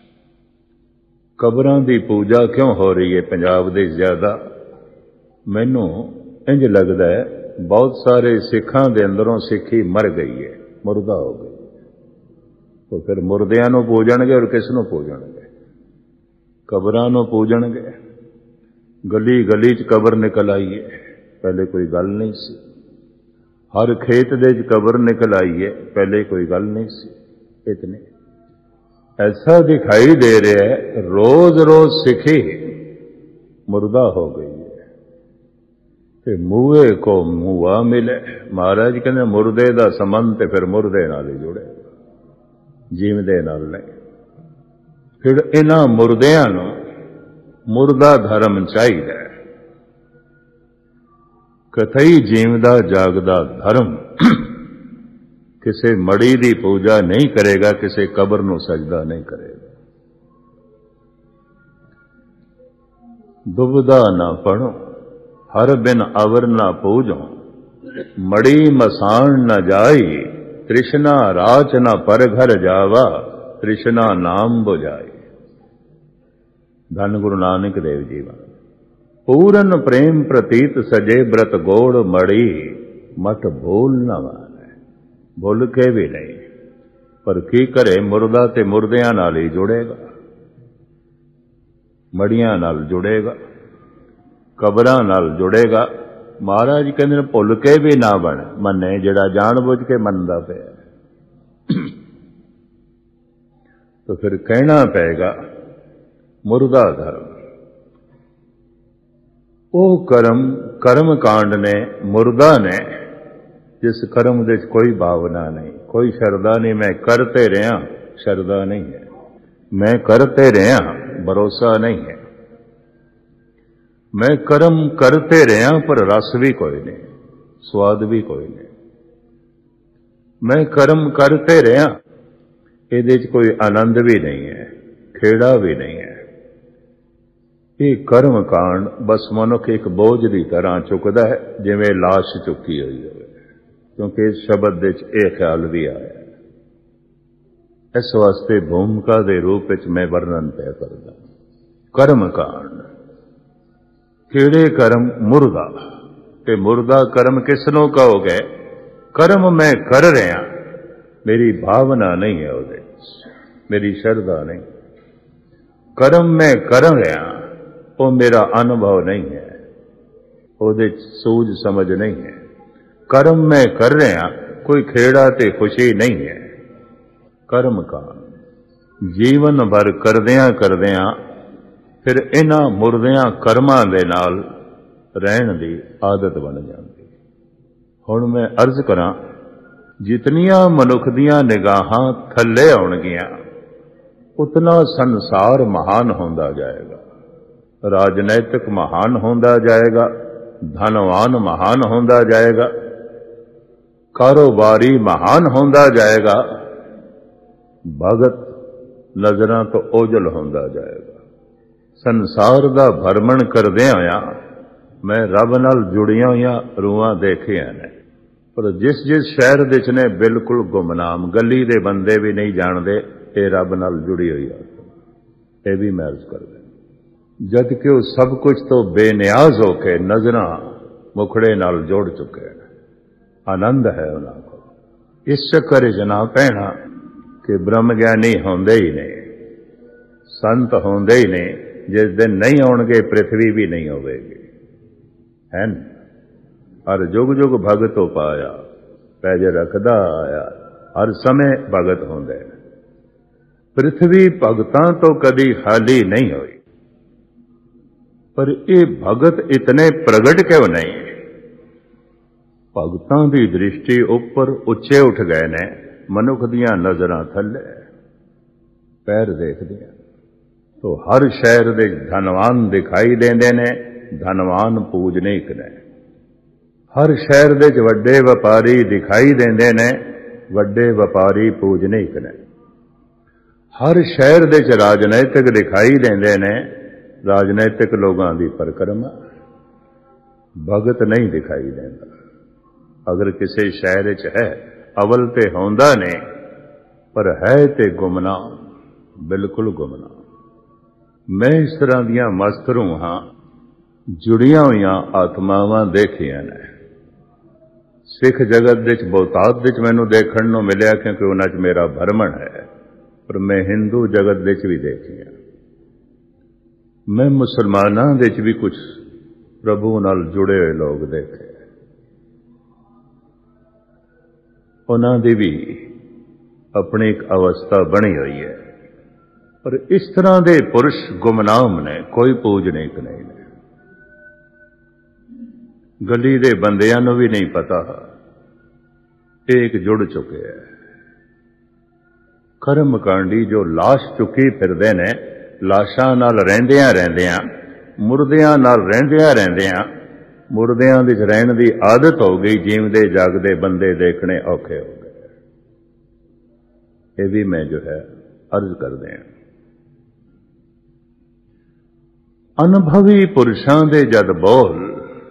[SPEAKER 1] ਕਬਰਾਂ ਦੀ ਪੂਜਾ ਕਿਉਂ ਹੋ ਰਹੀ ਹੈ ਪੰਜਾਬ ਦੇ ਜ਼ਿਆਦਾ? ਮੈਨੂੰ ਇੰਜ ਲੱਗਦਾ ਹੈ ਬਹੁਤ ਸਾਰੇ ਸਿੱਖਾਂ ਦੇ ਅੰਦਰੋਂ ਸਿੱਖੀ ਮਰ ਗਈ ਹੈ, ਮੁਰਦਾ ਹੋ ਗਈ। तो फिर मुर्दियां ਨੂੰ ਪੂਜਣਗੇ और किस ਨੂੰ ਪੂਜਣਗੇ? ਕਬਰਾਂ ਨੂੰ ਪੂਜਣਗੇ। ਗਲੀ ਗਲੀ 'ਚ ਕਬਰ ਨਿਕਲ ਆਈ ਹੈ, ਪਹਿਲੇ ਕੋਈ ਗੱਲ ਨਹੀਂ ਸੀ। हर खेत दे कबर निकल आई है, पहले कोई गल नहीं सी। इतने ऐसा दिखाई दे रहा है रोज रोज सिखी मुर्दा हो गई है। ते मूहे को मूआ मिले। महाराज कहते मुर्दे का संबंध ते फिर मुर्दे नाल ही जुड़े, जीवदे नाल नहीं। फिर इन्हां मुर्दियां नूं मुर्दा धर्म चाहिए। कथई जीवदा जागदा धर्म किसी मड़ी की पूजा नहीं करेगा, किसी कबर नूं सजदा नहीं करेगा। दुबदा ना पढ़ो, हर बिन अवर ना पूजो, मड़ी मसान न जाई, तृष्णा राच न पर घर जावा, तृष्णा नाम बुझाई। धन गुरु नानक देव जी। पूरन प्रेम प्रतीत सजे व्रत गोड़ मड़ी, मत भूल न माने। भूल के भी नहीं, पर की करे मुर्दा ते मुर्दियां नाल ही जुड़ेगा, मड़ियां नाल जुड़ेगा, कबरां नाल जुड़ेगा। महाराज कहते भुल के भी ना बन मने, जिहड़ा जान बुझ के मनदा पिया। तो फिर कहना पेगा मुर्दा धर्म। वो कर्म कर्म कांड ने, मुर्दा ने, जिस कर्म दे कोई भावना नहीं, कोई शरदा नहीं। मैं करते रहा, शरदा नहीं है। मैं करते रहा, भरोसा नहीं है। मैं कर्म करते रहा पर रस भी कोई नहीं, स्वाद भी कोई नहीं। मैं कर्म करते रहा, इहदे च कोई आनंद भी नहीं है, खेड़ा भी नहीं है। ये कर्म कांड बस मनुख एक बोझ की तरह चुकता है, जिवें लाश चुकी हुई है। क्योंकि इस शब्द ये ख्याल भी आया। इस वास्ते भूमिका के रूप में मैं वर्णन तय करदा। कर्म कांड किहड़े कर्म? मुर्दा। ते मुर्दा कर्म किसनों कहोगे? कर्म मैं कर रहा, मेरी भावना नहीं है उहदे, मेरी श्रद्धा नहीं। कर्म मैं कर रहा, वो मेरा अनुभव नहीं है। ਉਹਦੇ ਸੂਝ ਸਮਝ ਨਹੀਂ ਹੈ। ਕਰਮ ਮੈਂ ਕਰ ਰਿਹਾ, ਕੋਈ ਖੇੜਾ ਤੇ ਖੁਸ਼ੀ ਨਹੀਂ ਹੈ। ਕਰਮ ਕਾਂਡ ਜੀਵਨ ਭਰ ਕਰਦਿਆਂ ਕਰਦਿਆਂ ਫਿਰ ਇਹਨਾਂ ਮੁਰਦਿਆਂ ਕਰਮਾਂ ਦੇ ਨਾਲ ਰਹਿਣ ਦੀ ਆਦਤ ਬਣ ਜਾਂਦੀ। ਹੁਣ ਮੈਂ ਅਰਜ਼ ਕਰਾਂ, ਜਿਤਨੀਆਂ ਮਨੁੱਖ ਦੀਆਂ ਨਿਗਾਹਾਂ ਥੱਲੇ ਆਉਣਗੀਆਂ ਉਤਨਾ ਸੰਸਾਰ ਮਹਾਨ ਹੁੰਦਾ ਜਾਏਗਾ, ਰਾਜਨੈਤਿਕ ਮਹਾਨ ਹੁੰਦਾ ਜਾਏਗਾ, ਧਨਵਾਨ ਮਹਾਨ ਹੁੰਦਾ ਜਾਏਗਾ, ਕਾਰੋਬਾਰੀ ਮਹਾਨ ਹੁੰਦਾ ਜਾਏਗਾ, ਭਗਤ ਨਜ਼ਰਾਂ ਤੋਂ ਓਝਲ ਹੁੰਦਾ ਜਾਏਗਾ। ਸੰਸਾਰ ਦਾ ਭਰਮਣ ਕਰਦਿਆਂ ਹੋਇਆਂ ਮੈਂ ਰੱਬ ਨਾਲ ਜੁੜੀਆਂ ਹੋਈਆਂ ਰੂਹਾਂ ਦੇਖੀਆਂ ਨੇ, ਪਰ ਜਿਸ ਸ਼ਹਿਰ ਵਿੱਚ ਨੇ ਬਿਲਕੁਲ ਗੁਮਨਾਮ, ਗਲੀ ਦੇ ਬੰਦੇ ਵੀ ਨਹੀਂ ਜਾਣਦੇ ਇਹ ਰੱਬ ਨਾਲ ਜੁੜੀ ਹੋਈ ਆ। ਇਹ ਵੀ ਮੈਂ ਅਰਜ਼ ਕਰਦਾ, ਜਦ ਕਿ ਉਹ ਸਭ ਕੁਝ ਤੋਂ ਬੇਨਿਆਜ਼ ਹੋ ਕੇ ਨਜ਼ਰਾਂ ਮੁਖੜੇ ਨਾਲ ਜੋੜ ਚੁੱਕੇ ਨੇ। ਆਨੰਦ ਹੈ ਉਹਨਾਂ ਕੋਲ। ਇਸ ਚੱਕਰ ਚ ਨਾ ਪੈਣਾ ਕਿ ਬ੍ਰਹਮ ਗਿਆਨੀ ਹੁੰਦੇ ਹੀ ਨੇ, ਸੰਤ ਹੁੰਦੇ ਹੀ ਨੇ, ਜਿਸ ਦਿਨ ਨਹੀਂ ਆਉਣਗੇ ਪ੍ਰਿਥਵੀ ਵੀ ਨਹੀਂ ਹੋਵੇਗੀ। ਹੈ ਹਰ ਜੁਗ ਜੁਗ ਭਗਤ ਹੋ ਪਾਇਆ, ਪੈਜ ਰੱਖਦਾ ਆਇਆ, ਹਰ ਸਮੇਂ ਭਗਤ ਹੁੰਦੇ। ਪ੍ਰਿਥਵੀ ਭਗਤਾਂ ਤੋਂ ਕਦੀ ਖਾਲੀ ਨਹੀਂ ਹੋਈ, ਪਰ ਇਹ ਭਗਤ ਇਤਨੇ ਪ੍ਰਗਟ ਕਿਉਂ ਨਹੀਂ? ਭਗਤਾਂ ਦੀ ਦ੍ਰਿਸ਼ਟੀ ਉੱਪਰ ਉੱਚੇ ਉੱਠ ਗਏ ਨੇ, ਮਨੁੱਖ ਦੀਆਂ ਨਜ਼ਰਾਂ ਥੱਲੇ, ਪੈਰ ਦੇਖਦੇ ਆ ਤੋ ਹਰ ਸ਼ਹਿਰ ਦੇ ਧਨਵਾਨ ਦਿਖਾਈ ਦਿੰਦੇ ਨੇ, ਧਨਵਾਨ ਪੂਜਨੀਕ ਨੇ। ਹਰ ਸ਼ਹਿਰ ਦੇ ਵੱਡੇ ਵਪਾਰੀ ਦਿਖਾਈ ਦਿੰਦੇ ਨੇ, ਵੱਡੇ ਵਪਾਰੀ ਪੂਜਨੀਕ ਨੇ। ਹਰ ਸ਼ਹਿਰ ਦੇ ਰਾਜਨੈਤਿਕ ਦਿਖਾਈ ਦਿੰਦੇ ਨੇ, ਰਾਜਨੈਤਿਕ ਲੋਕਾਂ ਦੀ ਪਰਿਕਰਮਾ। ਭਗਤ ਨਹੀਂ ਦਿਖਾਈ ਦਿੰਦਾ। ਅਗਰ ਕਿਸੇ ਸ਼ਹਿਰ 'ਚ ਹੈ, ਅਵਲ ਤੇ ਹੁੰਦਾ ਨੇ, ਪਰ ਹੈ ਤੇ ਗੁਮਨਾਮ, ਬਿਲਕੁਲ ਗੁਮਨਾਮ। ਮੈਂ ਇਸ ਤਰ੍ਹਾਂ ਦੀਆਂ ਮਸਤ ਰੂਹਾਂ, ਜੁੜੀਆਂ ਹੋਈਆਂ ਆਤਮਾਵਾਂ ਦੇਖੀਆਂ ਨੇ। ਸਿੱਖ ਜਗਤ ਵਿੱਚ ਬਹੁਤਾਤ ਵਿੱਚ ਮੈਨੂੰ ਦੇਖਣ ਨੂੰ ਮਿਲਿਆ, ਕਿਉਂਕਿ ਉਹਨਾਂ 'ਚ ਮੇਰਾ ਭਰਮਣ ਹੈ, ਪਰ ਮੈਂ ਹਿੰਦੂ ਜਗਤ ਵਿੱਚ ਵੀ ਦੇਖੀਆਂ। ਮੈਂ ਮੁਸਲਮਾਨਾਂ ਵਿੱਚ ਵੀ ਕੁਝ ਪ੍ਰਭੂ ਨਾਲ ਜੁੜੇ ਹੋਏ ਲੋਕ ਦੇਖੇ। ਉਹਨਾਂ ਦੀ ਵੀ ਆਪਣੀ ਇੱਕ ਅਵਸਥਾ ਬਣੀ ਹੋਈ ਹੈ, ਪਰ ਇਸ ਤਰ੍ਹਾਂ ਦੇ ਪੁਰਸ਼ ਗੁਮਨਾਮ ਨੇ, ਕੋਈ ਪੂਜਨੀਕ ਨਹੀਂ ਨੇ। ਗਲੀ ਦੇ ਬੰਦਿਆਂ ਨੂੰ ਵੀ ਨਹੀਂ ਪਤਾ ਇਹ ਇੱਕ ਜੁੜ ਚੁੱਕੇ ਹੈ। ਕਰਮ ਕਾਂਡੀ ਜੋ ਲਾਸ਼ ਚੁੱਕੀ ਫਿਰਦੇ ਨੇ, ਲਾਸ਼ਾਂ ਨਾਲ ਰਹਿੰਦਿਆਂ ਰਹਿੰਦਿਆਂ, ਮੁਰਦਿਆਂ ਨਾਲ ਰਹਿੰਦਿਆਂ ਰਹਿੰਦਿਆਂ, ਮੁਰਦਿਆਂ ਵਿੱਚ ਰਹਿਣ ਦੀ ਆਦਤ ਹੋ ਗਈ, ਜੀਵਦੇ ਜਾਗਦੇ ਬੰਦੇ ਦੇਖਣੇ ਔਖੇ ਹੋ ਗਏ। ਇਹ ਵੀ ਮੈਂ ਜੋ ਹੈ ਅਰਜ਼ ਕਰਦੇ ਹਾਂ। ਅਨੁਭਵੀ ਪੁਰਸ਼ਾਂ ਦੇ ਜਦ ਬੋਲ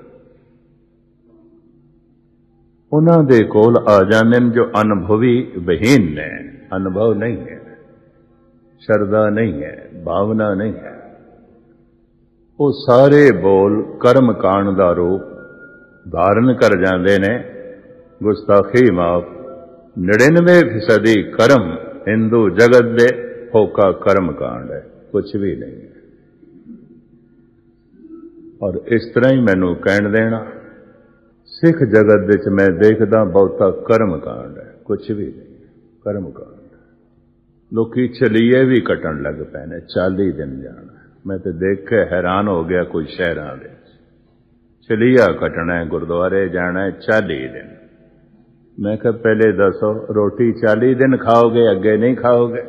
[SPEAKER 1] ਉਹਨਾਂ ਦੇ ਕੋਲ ਆ ਜਾਂਦੇ ਨੇ ਜੋ ਅਨੁਭਵੀ ਵਿਹੀਨ ਨੇ, ਅਨੁਭਵ ਨਹੀਂ ਹੈ, ਸ਼ਰਧਾ ਨਹੀਂ ਹੈ, ਭਾਵਨਾ ਨਹੀਂ ਹੈ, ਉਹ ਸਾਰੇ ਬੋਲ ਕਰਮ ਕਾਂਡ ਦਾ ਰੂਪ ਧਾਰਨ ਕਰ ਜਾਂਦੇ ਨੇ। ਗੁਸਤਾਖੀ ਮਾਫ, 99% ਕਰਮ ਹਿੰਦੂ ਜਗਤ ਦੇ ਹੋਕਾ ਕਰਮ ਕਾਂਡ ਹੈ, ਕੁਝ ਵੀ ਨਹੀਂ ਹੈ। ਔਰ ਇਸ ਤਰ੍ਹਾਂ ਹੀ ਮੈਨੂੰ ਕਹਿਣ ਦੇਣਾ, ਸਿੱਖ ਜਗਤ ਵਿੱਚ ਮੈਂ ਦੇਖਦਾ ਬਹੁਤਾ ਕਰਮ ਕਾਂਡ ਹੈ, ਕੁਝ ਵੀ ਨਹੀਂ, ਕਰਮ ਕਾਂਡ। ਲੋਕੀ ਚਲੀਏ ਵੀ ਕੱਟਣ ਲੱਗ ਪਏ ਨੇ, 40 ਦਿਨ ਜਾਣਾ। ਮੈਂ ਤੇ ਦੇਖ ਕੇ ਹੈਰਾਨ ਹੋ ਗਿਆ, ਕੋਈ ਸ਼ਹਿਰਾਂ ਦੇ ਚਲੀਆ ਕੱਟਣਾ ਹੈ, ਗੁਰਦੁਆਰੇ ਜਾਣਾ ਹੈ 40 ਦਿਨ। ਮੈਂ ਕਿਹਾ ਪਹਿਲੇ ਦੱਸੋ, ਰੋਟੀ 40 ਦਿਨ ਖਾਓਗੇ, ਅੱਗੇ ਨਹੀਂ ਖਾਓਗੇ?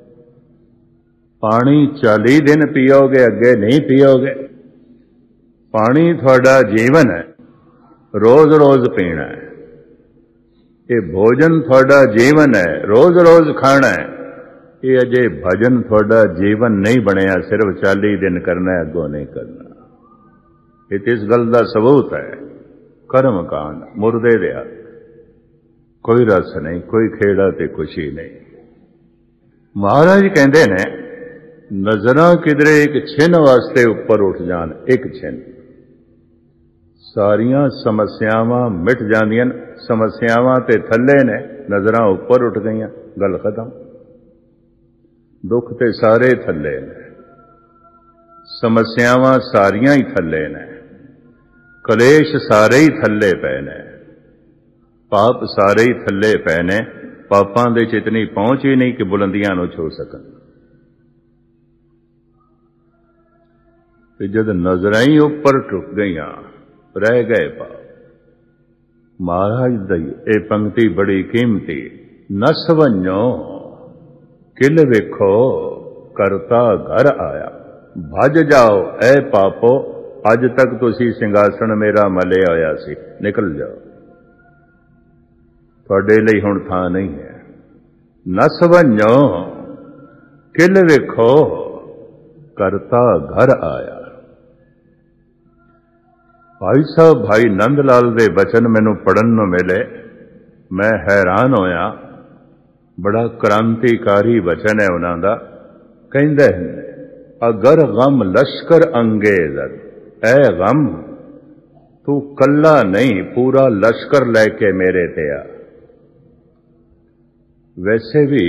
[SPEAKER 1] ਪਾਣੀ 40 ਦਿਨ ਪੀਓਗੇ, ਅੱਗੇ ਨਹੀਂ ਪੀਓਗੇ? ਪਾਣੀ ਤੁਹਾਡਾ ਜੀਵਨ ਹੈ, ਰੋਜ਼ ਰੋਜ਼ ਪੀਣਾ ਹੈ। ਇਹ ਭੋਜਨ ਤੁਹਾਡਾ ਜੀਵਨ ਹੈ, ਰੋਜ਼ ਰੋਜ਼ ਖਾਣਾ ਹੈ। ਇਹ ਅਜੇ ਭਜਨ ਤੁਹਾਡਾ ਜੀਵਨ ਨਹੀਂ ਬਣਿਆ, ਸਿਰਫ 40 ਦਿਨ ਕਰਨਾ, ਅੱਗੋਂ ਨਹੀਂ ਕਰਨਾ। ਇਹ ਇਸ ਗੱਲ ਦਾ ਸਬੂਤ ਹੈ। ਕਰਮ ਕਾਂਡ ਮੁਰਦੇ ਦੇ ਹੱਥ, ਕੋਈ ਰਸ ਨਹੀਂ, ਕੋਈ ਖੇੜਾ ਤੇ ਖੁਸ਼ੀ ਨਹੀਂ। ਮਹਾਰਾਜ ਕਹਿੰਦੇ ਨੇ, ਨਜ਼ਰਾਂ ਕਿਧਰੇ ਇੱਕ ਛਿਨ ਵਾਸਤੇ ਉੱਪਰ ਉੱਠ ਜਾਣ, ਇੱਕ ਛਿਨ, ਸਾਰੀਆਂ ਸਮੱਸਿਆਵਾਂ ਮਿਟ ਜਾਂਦੀਆਂ। ਸਮੱਸਿਆਵਾਂ ਤੇ ਥੱਲੇ ਨੇ, ਨਜ਼ਰਾਂ ਉੱਪਰ ਉੱਠ ਗਈਆਂ, ਗੱਲ ਖਤਮ। ਦੁੱਖ ਤੇ ਸਾਰੇ ਥੱਲੇ ਨੇ, ਸਮੱਸਿਆਵਾਂ ਸਾਰੀਆਂ ਹੀ ਥੱਲੇ ਨੇ। कलेश सारे ही थले पै ने, पाप सारे ही थले पै ने, पापां दे च इतनी पहुंच ही नहीं कि बुलंदियां नूं छू सकन। ते जद नजरां ही उपर टुक गईयां रह गए पाप। महाराज दी ये पंक्ति बड़ी कीमती। नस वंजो किल वेखो करता घर आया, भज जाओ ऐ पापो, अज तक तुसी सिंघासन मेरा मलिया होया सी, निकल जाओ, तुहाडे लई हुण थां नहीं है। नस वंजो किल वेखो करता घर आया। भाई साहब भाई नंद लाल दे बचन मैनू पढ़न नूं मिले, मैं हैरान होया। बड़ा क्रांतिकारी वचन है उन्हां दा। कहिंदे अगर गम लश्कर अंगेज, ऐ गम तू कल्ला नहीं, पूरा लश्कर लैके मेरे ते आ। वैसे भी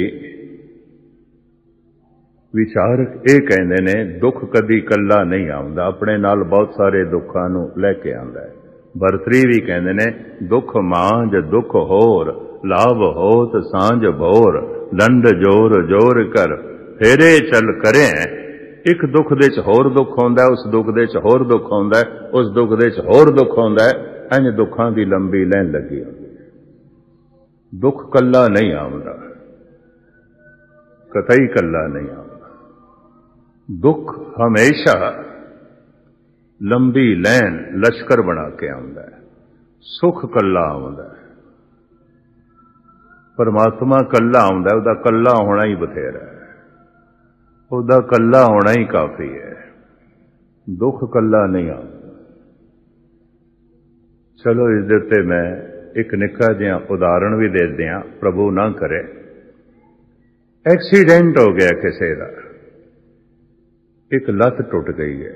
[SPEAKER 1] विचारक ये कहते ने दुख कदी कल्ला नहीं आउंदा, अपने नाल बहुत सारे दुखों नूं लैके आउंदा है। भरतरी भी कहते ने दुख मांझ दुख होर, लाभ होत सांझ भोर, दंड जोर जोर कर फेरे चल करें। एक दुख दे च होर दुख होंदा है, उस दुख दे च होर दुख होंदा है, उस दुख दे च होर दुख होंदा है। इंज दुखां दी लंबी लैन लगी होंदी है। दुख कल्ला नहीं आउंदा, कतई कल्ला नहीं आउंदा। दुख हमेशा लंबी लैन लश्कर बना के आउंदा है। सुख कल्ला आउंदा है। परमात्मा कल्ला आउंदा है, उहदा कल्ला होना ही बथेरा है, उहदा कल्ला होना ही काफी है। दुख कल्ला नहीं आउंदा। चलो इस दे उत्ते मैं एक निक्का जिहा उदाहरण भी दे दियां, प्रभु ना करे। एक्सीडेंट हो गया किसी का, एक लत टुट गई है,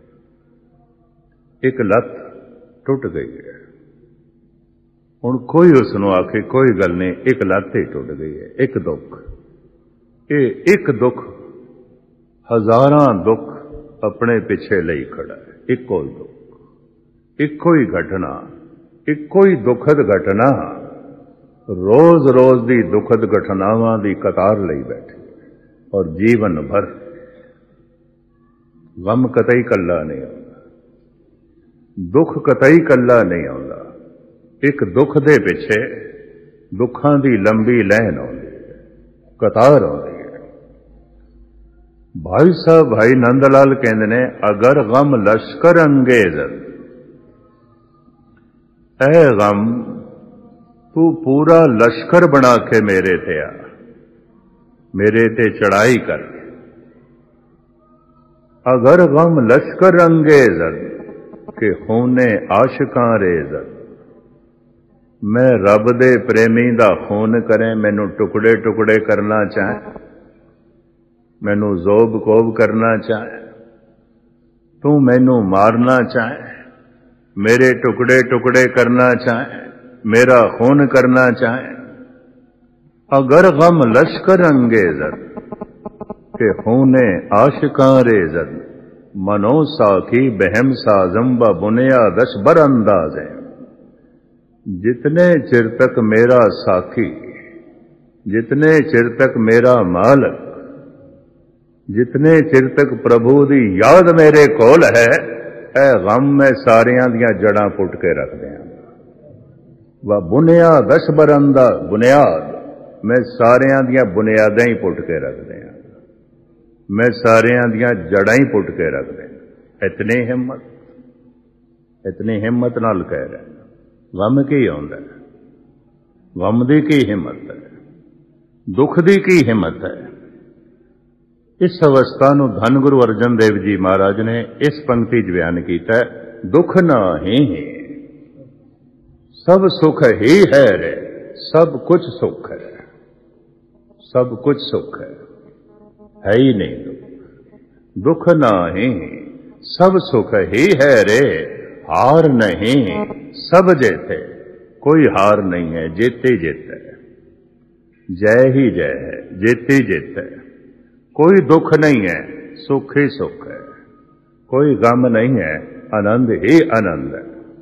[SPEAKER 1] एक लत टुट गई है। हुण कोई उसनों आखे कोई गल नहीं, एक लत ही टुट गई है, एक दुख। ये एक दुख हजारां दुख अपने पिछे लई खड़ा है। इको दुख, इको ही घटना, इको ही दुखद घटना रोज रोज दी दुखद घटनावां दी कतार लई बैठी और जीवन भर गम कतई कल्ला नहीं आउंदा, दुख कतई कल्ला नहीं आउंदा। एक दुख दे पिछे दुखां दी लंबी लैन आउंदी है, कतार आउंदी है। भाई साहब भाई नंद लाल कहंदे ने अगर गम लश्कर अंगेज, ऐ गम तू पूरा लश्कर बना के मेरे ते आ, मेरे ते चढ़ाई कर। अगर गम लश्कर अंगेज के खूने आशिकां रेज, मैं रब दे प्रेमी दा खून करें, मैनू टुकड़े टुकड़े करना चाहे, मैनू जोब कोब करना चाहे, तू मैनू मारना चाहे, मेरे टुकड़े टुकड़े करना चाहे, मेरा खून करना चाहे। अगर गम लश्कर अंगेज के खूने आशिकां रेजद, मनो साकी बहम साजम व बुनियादश बर अंदाज है। जितने चिर तक मेरा साथी, जितने चिर तक मेरा मालक, जितने चिर तक प्रभु दी याद मेरे कोल है, ऐ गम मैं सारियां दियां जड़ां पुट के रख दियां। व बुनियादश बर अंदाज, बुनियाद मैं सारियां दियां बुनियादां ही पुट के रख दियां, मैं सारियां दियां जड़ां ही पुट के रख दियां। इतनी हिम्मत नाल कह रहे हैं। गम की आउंदा है, गम दी की हिम्मत है, दुख दी की हिम्मत है। इस अवस्था नूं धन गुरु अर्जन देव जी महाराज ने इस पंक्ति च बयान किया है, दुख नहीं सब सुख ही है रे, सब कुछ सुख है, सब कुछ सुख है ही नहीं दुख। दुख नहीं सब सुख ही है रे, हार नहीं सब जेते, कोई हार नहीं है, जेते जीत है, जय ही जय है, जेते जीत है। कोई दुख नहीं है, सुख ही सुख है, कोई गम नहीं है, आनंद ही आनंद है।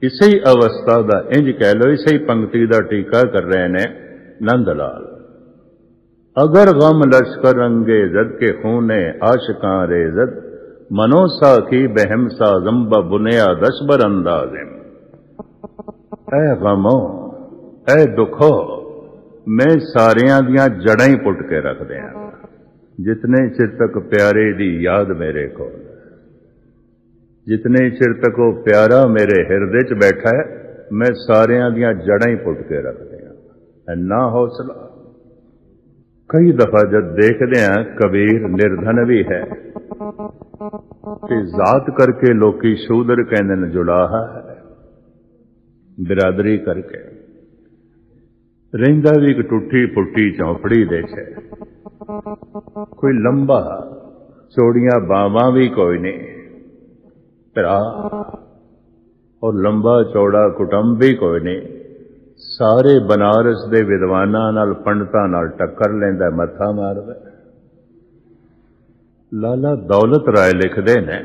[SPEAKER 1] इसे ही अवस्था का इंज कह लो, इसे ही पंक्ति का टीका कर रहे ने नंद लाल। अगर गम लश्कर रंगे जद के खूने आशिकां रेजद, मनोसा की बहमसा जम्बा बुनिया दशबर अंदाजिम। ऐ गमो, ऐ दुखो, मैं सारियां दियां जड़ां ही पुट के रख दिया, जितने चिर तक प्यारे दी याद मेरे को, जितने चिर तक वो प्यारा मेरे हिरदे च बैठा है, मैं सारियां दियां जड़ां ही पुट के रख दिया। इन्ना हौसला। कई दफा जब देखते हैं कबीर निर्धन भी है कि जात करके लोकी शूदर कहने न जुलाहा है, बिरादरी करके रहिंदा भी एक टुटी फुटी चौपड़ी दे छे, कोई लंबा चौड़ियां बावां भी कोई नहीं, भरा और लंबा चौड़ा कुटुंब भी कोई नहीं, सारे बनारस दे विद्वानां नाल पंडितां नाल टक्कर लैंदा, मत्था मारदा। लाला दौलत राय लिखदे ने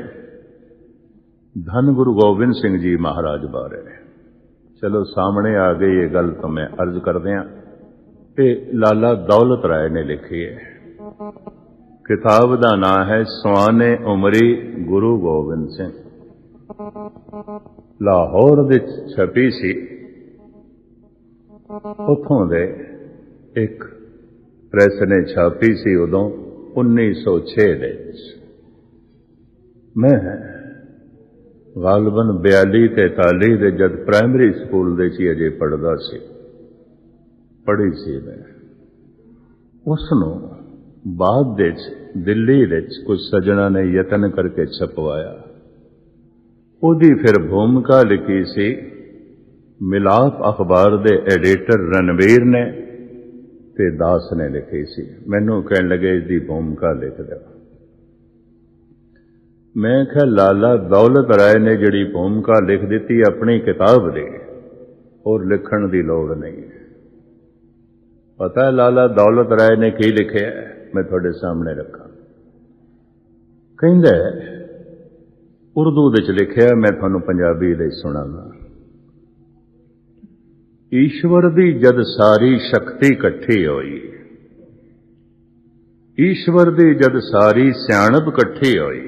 [SPEAKER 1] धन गुरु गोबिंद सिंह जी महाराज बारे, चलो सामने आ गई ये गल तो मैं अर्ज कर दिया कि लाला दौलत राय ने लिखी है। किताब का नाम है सुआने उमरी गुरु गोबिंद सिंह। लाहौर दे छपी सी, उथों दे एक प्रेस ने छापी सी उदों 1906 दे। मैं गालबन 42-43 दे जद प्राइमरी स्कूल दे ची अजे पढ़दा सी, पढ़ी सी मैं उसनों बाद दे दिल्ली दे कुछ सज्जणा ने यतन करके छपवाया। उदी फिर भूमिका लिखी सी मिलाप अखबार दे एडिटर रणवीर ने ते दास ने लिखी सी। मैनू कहन लगे इसकी भूमिका लिख दो। मैं कहा लाला दौलत राय ने जिहड़ी भूमिका लिख दी अपनी किताब दे, और लिखण की लोड़ नहीं। पता है लाला दौलत राय ने की लिखे है, मैं थोड़े सामने रखा। कहंदा उर्दू विच लिखिया, मैं थानू पंजाबी दे सुणांगा। ईश्वर दी जद सारी शक्ति इकट्ठी होई, ईश्वर दी जद सारी सियाणप इकट्ठी होई,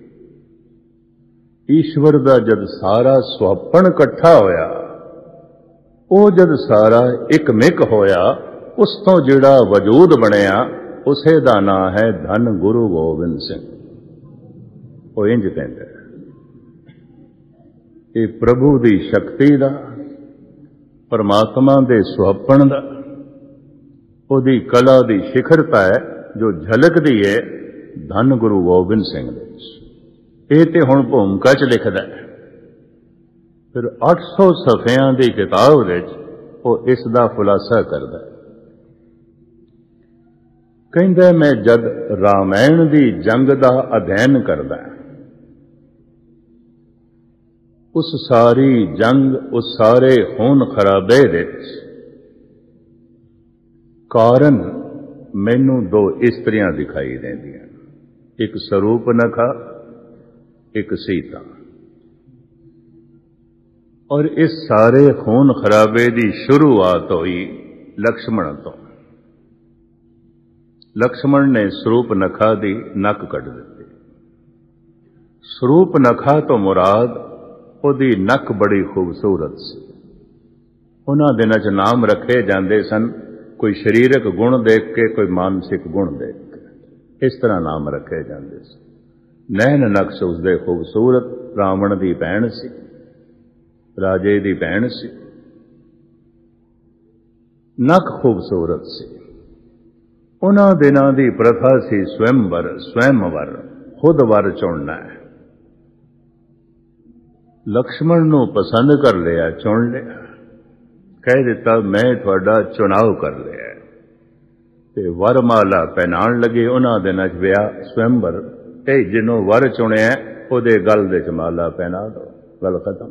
[SPEAKER 1] ईश्वर दा जद सारा सुहपण इकट्ठा होया, वो जद सारा एक मिक होया, उस तो जिहड़ा वजूद बनिया उसे दा नां है धन गुरु गोबिंद सिंह। वो इंज कहंदा ये प्रभु दी शक्ति दा, परमात्मा दे सुहपण दा, ओदी कला दी शिखरता है जो झलकदी है धन गुरु गोबिंद सिंह दे। ये तो हुण भूमिका च लिखदा है, फिर 800 सफियां दी किताब विच वो इसदा खुलासा करदा है। कहंदा मैं जद रामायण दी जंग दा अध्ययन करदा, उस सारी जंग, उस सारे खून खराबे विच कारण मैनू 2 इस्त्रियां दिखाई देंदियां, एक सरूपनखा, एक सीता। और इस सारे खून खराबे की शुरुआत हुई लक्ष्मण तो। लक्ष्मण ने सरूपनखा दी नक कट दी। सरूपनखा तो मुराद उहदी नक बड़ी खूबसूरत सी। उन्हां दिनां च नाम रखे जांदे सन, कोई शरीरक गुण देख के, कोई मानसिक गुण देख के, इस तरह नाम रखे जांदे सन। नैन नक्श उसदे खूबसूरत, रावण दी भैण सी, राजे दी भैण सी, नक खूबसूरत सी। उन्हां दिनां दी प्रथा सी स्वयंवर, खुद वर चुनना है। लक्ष्मण नूं पसंद कर लिया, चुन लिया, कह दिता मैं तुहाडा चुनाव कर लिया, ते वरमाला पहनाण लगे। उन्हां दिनां च विआह स्वयंवर, जिन्हों वर चुनिया उहदे गल दे च माला पहना दो, गल खत्म।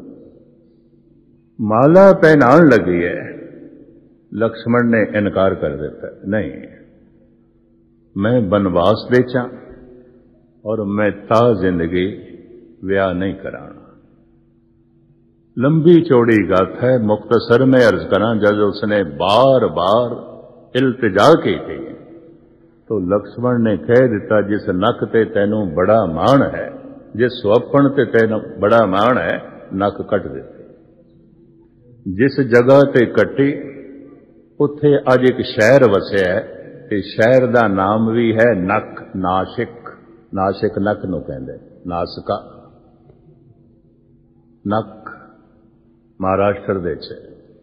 [SPEAKER 1] माला पहनाण लगी है, लक्ष्मण ने इनकार कर दिता, नहीं मैं बनवास दे चा और मैं ता जिंदगी विआह नहीं कराना। लंबी चौड़ी गाथा है, मुख्तसर में अर्ज करा। जब उसने बार बार इल्तिजा की थी तो लक्ष्मण ने कह दिता, जिस नक ते तैनू बड़ा माण है, जिस सुअपण ते तैनू बड़ा माण है, नक कट दिते। जिस जगह ते कटी उत्थे अज एक शहर वसिया है, ते शहर का नाम भी है नक, नासिक। नासिक नक नूं कहंदे, नासका नक महाराष्ट्र दे च।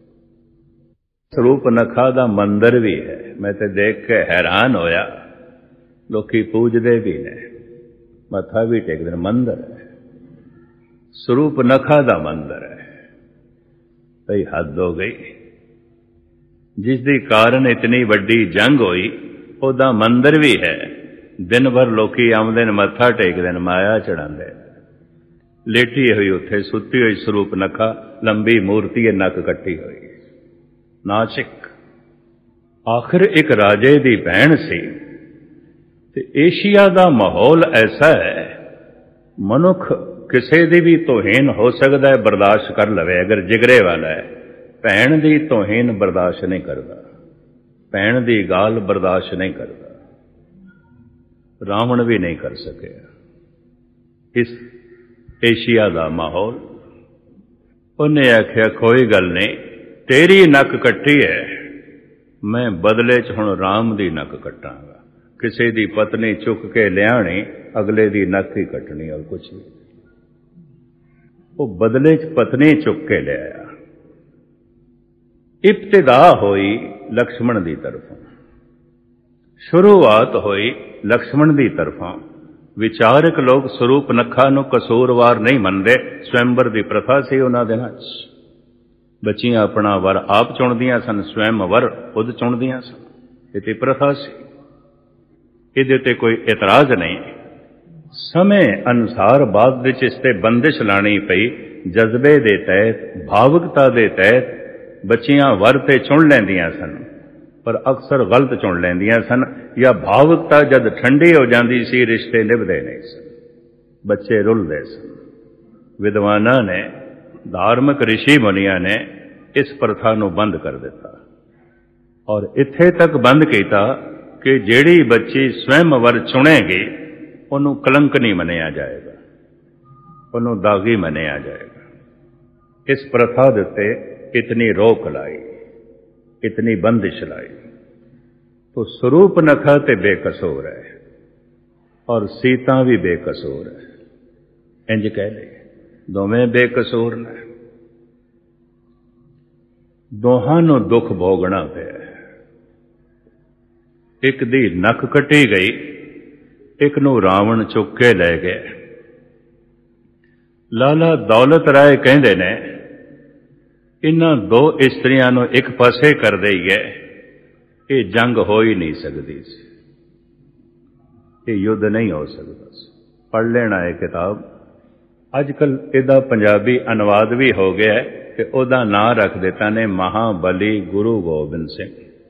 [SPEAKER 1] ਸਰੂਪ ਨਖਾ ਦਾ ਮੰਦਰ भी है। मैं तो देख के हैरान होया, लोकी पूजते भी ने, मथा भी टेकते। मंदिर है, ਸਰੂਪ ਨਖਾ ਦਾ मंदिर है। भाई हद हो गई। जिसदी कारण इतनी वड्डी जंग हुई, ओदा मंदिर भी है। दिन भर लोकी आउंदे ने, मत्था टेकदे ने, माया चढ़ांदे। लेटी हुई उत्थे सुती हुई ਸਰੂਪ नखा, लंबी मूर्ति है, नक कट्टी हुई, नासिक। आखिर एक राजे दी भैण सी। ते एशिया दा माहौल ऐसा है, मनुख किसी दी भी तोहीन हो सकता है, बर्दाश्त कर लवे अगर जिगरे वाला है। भैण दी तोहीन बर्दाश्त नहीं करता, भैण दी गाल बर्दाश्त नहीं करता। रावण भी नहीं कर सके। इस एशिया दा माहौल। उन्हें आख्या, कोई गल नहीं, तेरी नक कट्टी है, मैं बदले च हुण राम दी नक कट्टांगा। किसी दी पत्नी चुक के लियाणी, अगले दी नक ही कटनी, और कुछ नहीं। वो बदले च पत्नी चुक के लिया। इब्तिदा हुई लक्ष्मण दी तरफों, शुरुआत हुई लक्ष्मण दी तरफों। विचारक लोग ਸਰੂਪ ਨਖਾ ਨੂੰ कसूरवार नहीं मनते। स्वयंवर की प्रथा सी उन्हां दिनां च। बच्चियां अपना वर आप चुनदियां सन, स्वयं वर खुद चुनदियां सन। ये प्रथा सी, इहदे ते कोई इतराज नहीं। समय अनुसार बाद विच इस ते बंदिश लानी पई। जज्बे दे तहत, भावुकता दे तहत बच्चियां वर ते चुन लैंदियां सन, पर अक्सर गलत चुन लैंदियां सन। या भावुकता जद ठंडी हो जाती सी, रिश्ते निभदे नहीं सन, बच्चे रुलदे सन। विद्वानां ने, धार्मिक ऋषि मुनिया ने इस प्रथा नूं बंद कर दिता, और इत्थे तक बंद किया कि जिहड़ी बच्ची स्वयं वर चुनेगी उन्हों कलंक नहीं मनिया जाएगा, उन्हों दागी मनिया जाएगा। इस प्रथा दे उत्ते इतनी रोक लाई, इतनी बंदिश लाई। तो ਸਰੂਪ ਨਖਾ ते बेकसूर है, और सीता भी बेकसूर है। इंज कह ले, दोवें बेकसूर ने। दोहां नूं दुख भोगना पिया। एक दी नक कटी गई, एक नूं रावण चुक के लै गए। लाला दौलत राय कहंदे ने, इन्हां दो इस्त्रियां नूं एक पासे कर दईए, ये जंग हो ही नहीं सकती सी, ये युद्ध नहीं हो सकता। पढ़ लेना है किताब। अजकल इहदा पंजाबी अनुवाद भी हो गया है, कि उहदा नां रख दिता ने महाबली गुरु गोबिंद सिंह।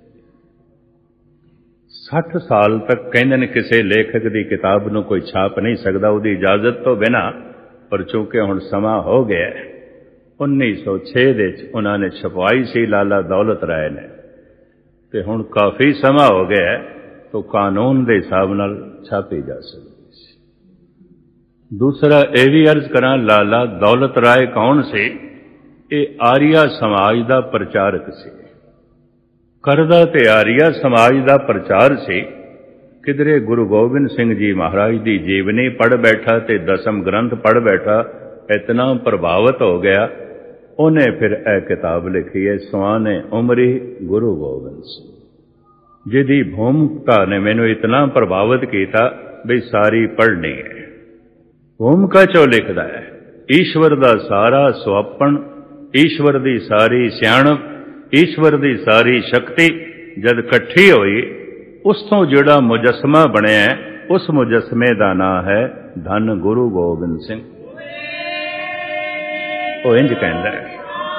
[SPEAKER 1] 60 साल तक कहंदे ने किसी लेखक की किताब नूं कोई छाप नहीं सकता उसकी इजाजत तो बिना। पर चूंकि हुण समा हो गया, 1906 दे उन्होंने छपवाई सी लाला दौलत राय ने, ते हुण काफ़ी समा हो गया है, तो कानून के हिसाब नाल छापी जा सकती सी। दूसरा यह भी अर्ज करा, लाला दौलत राय कौन से? ये आर्या समाज का प्रचारक से। करदा ते आर्या समाज का प्रचार से। किधरे गुरु गोबिंद सिंह जी महाराज की जीवनी पढ़ बैठा, ते दसम ग्रंथ पढ़ बैठा, इतना प्रभावित हो गया, उन्हें फिर यह किताब लिखी है, सुहाने उमरी गुरु गोबिंद सिंह, जिहदी भूमिका ने मैनू इतना प्रभावित किया भी सारी पढ़नी है। भूमिका चो लिखदा है, ईश्वर का सारा सुअपण, ईश्वर की सारी सियाणप, ईश्वर की सारी शक्ति जद इकट्ठी हुई, उस तो जिहड़ा मुजस्मा बनिया, उस मुजस्मे का नाम है धन गुरु गोबिंद सिंह। वो इंज कहता है।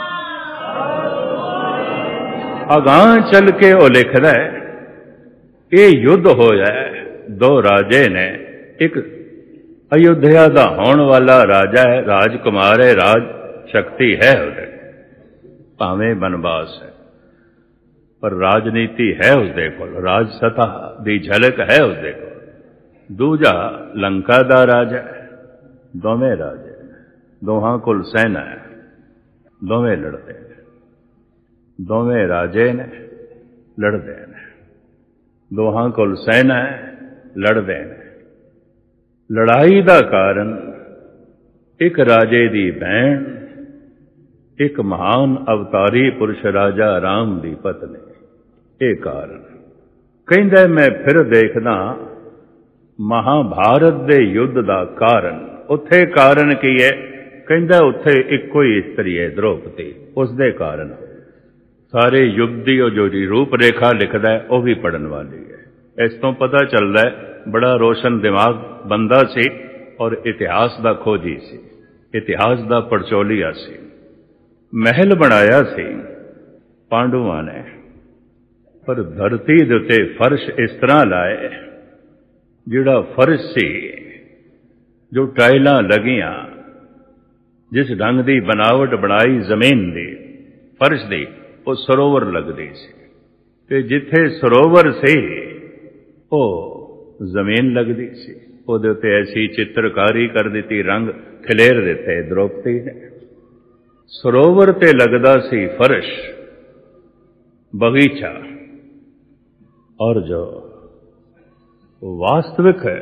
[SPEAKER 1] अगां चल के वो लिखदा है, ये युद्ध होया है दो राजे ने। एक अयोध्या का होने वाला राजा है, राजकुमार है, राज शक्ति है उहदे, भावें बनवास है, पर राजनीति है उसदे कोल, राज सत्ता दी झलक है उसदे कोल। दूजा लंका दा राजा है, दोवें राजे, दोहां कोल सेना है, दोवें लड़ते हैं, दोवें राजे ने लड़ते हैं, दोहां कोल सेना है, लड़ते हैं। लड़ाई दा कारण एक राजे दी भैन, एक महान अवतारी पुरुष राजा राम दी पत्नी, ये कारण। कहंदा मैं फिर देखदा महाभारत दे युद्ध दा कारण, उत्थे कारण की है? कहंदा उत्थे इक्को ही स्त्री है द्रौपदी, उसदे कारण। सारे युद्ध दी जो रूप रेखा लिखदा है वह भी पढ़न वाली है। इस तो पता चलता है बड़ा रोशन दिमाग बंदा सी और इतिहास दा खोजी सी, इतिहास दा पड़चोलिया सी। महल बनाया सी पांडुआं ने, पर धरती दे उत्ते फर्श इस तरह लाए, जिहड़ा फर्श सी, जो टाइलां लगियां, जिस ढंग दी बनावट बनाई जमीन दी फर्श दी, वो सरोवर लगदी सी, ते जिथे सरोवर सी वो जमीन लगदी सी। उहदे उत्ते ऐसी चित्रकारी कर दी, रंग खिलेर दिते द्रौपदी ने। सरोवर ते लगदा सी फर्श, बगीचा, और जो वास्तविक है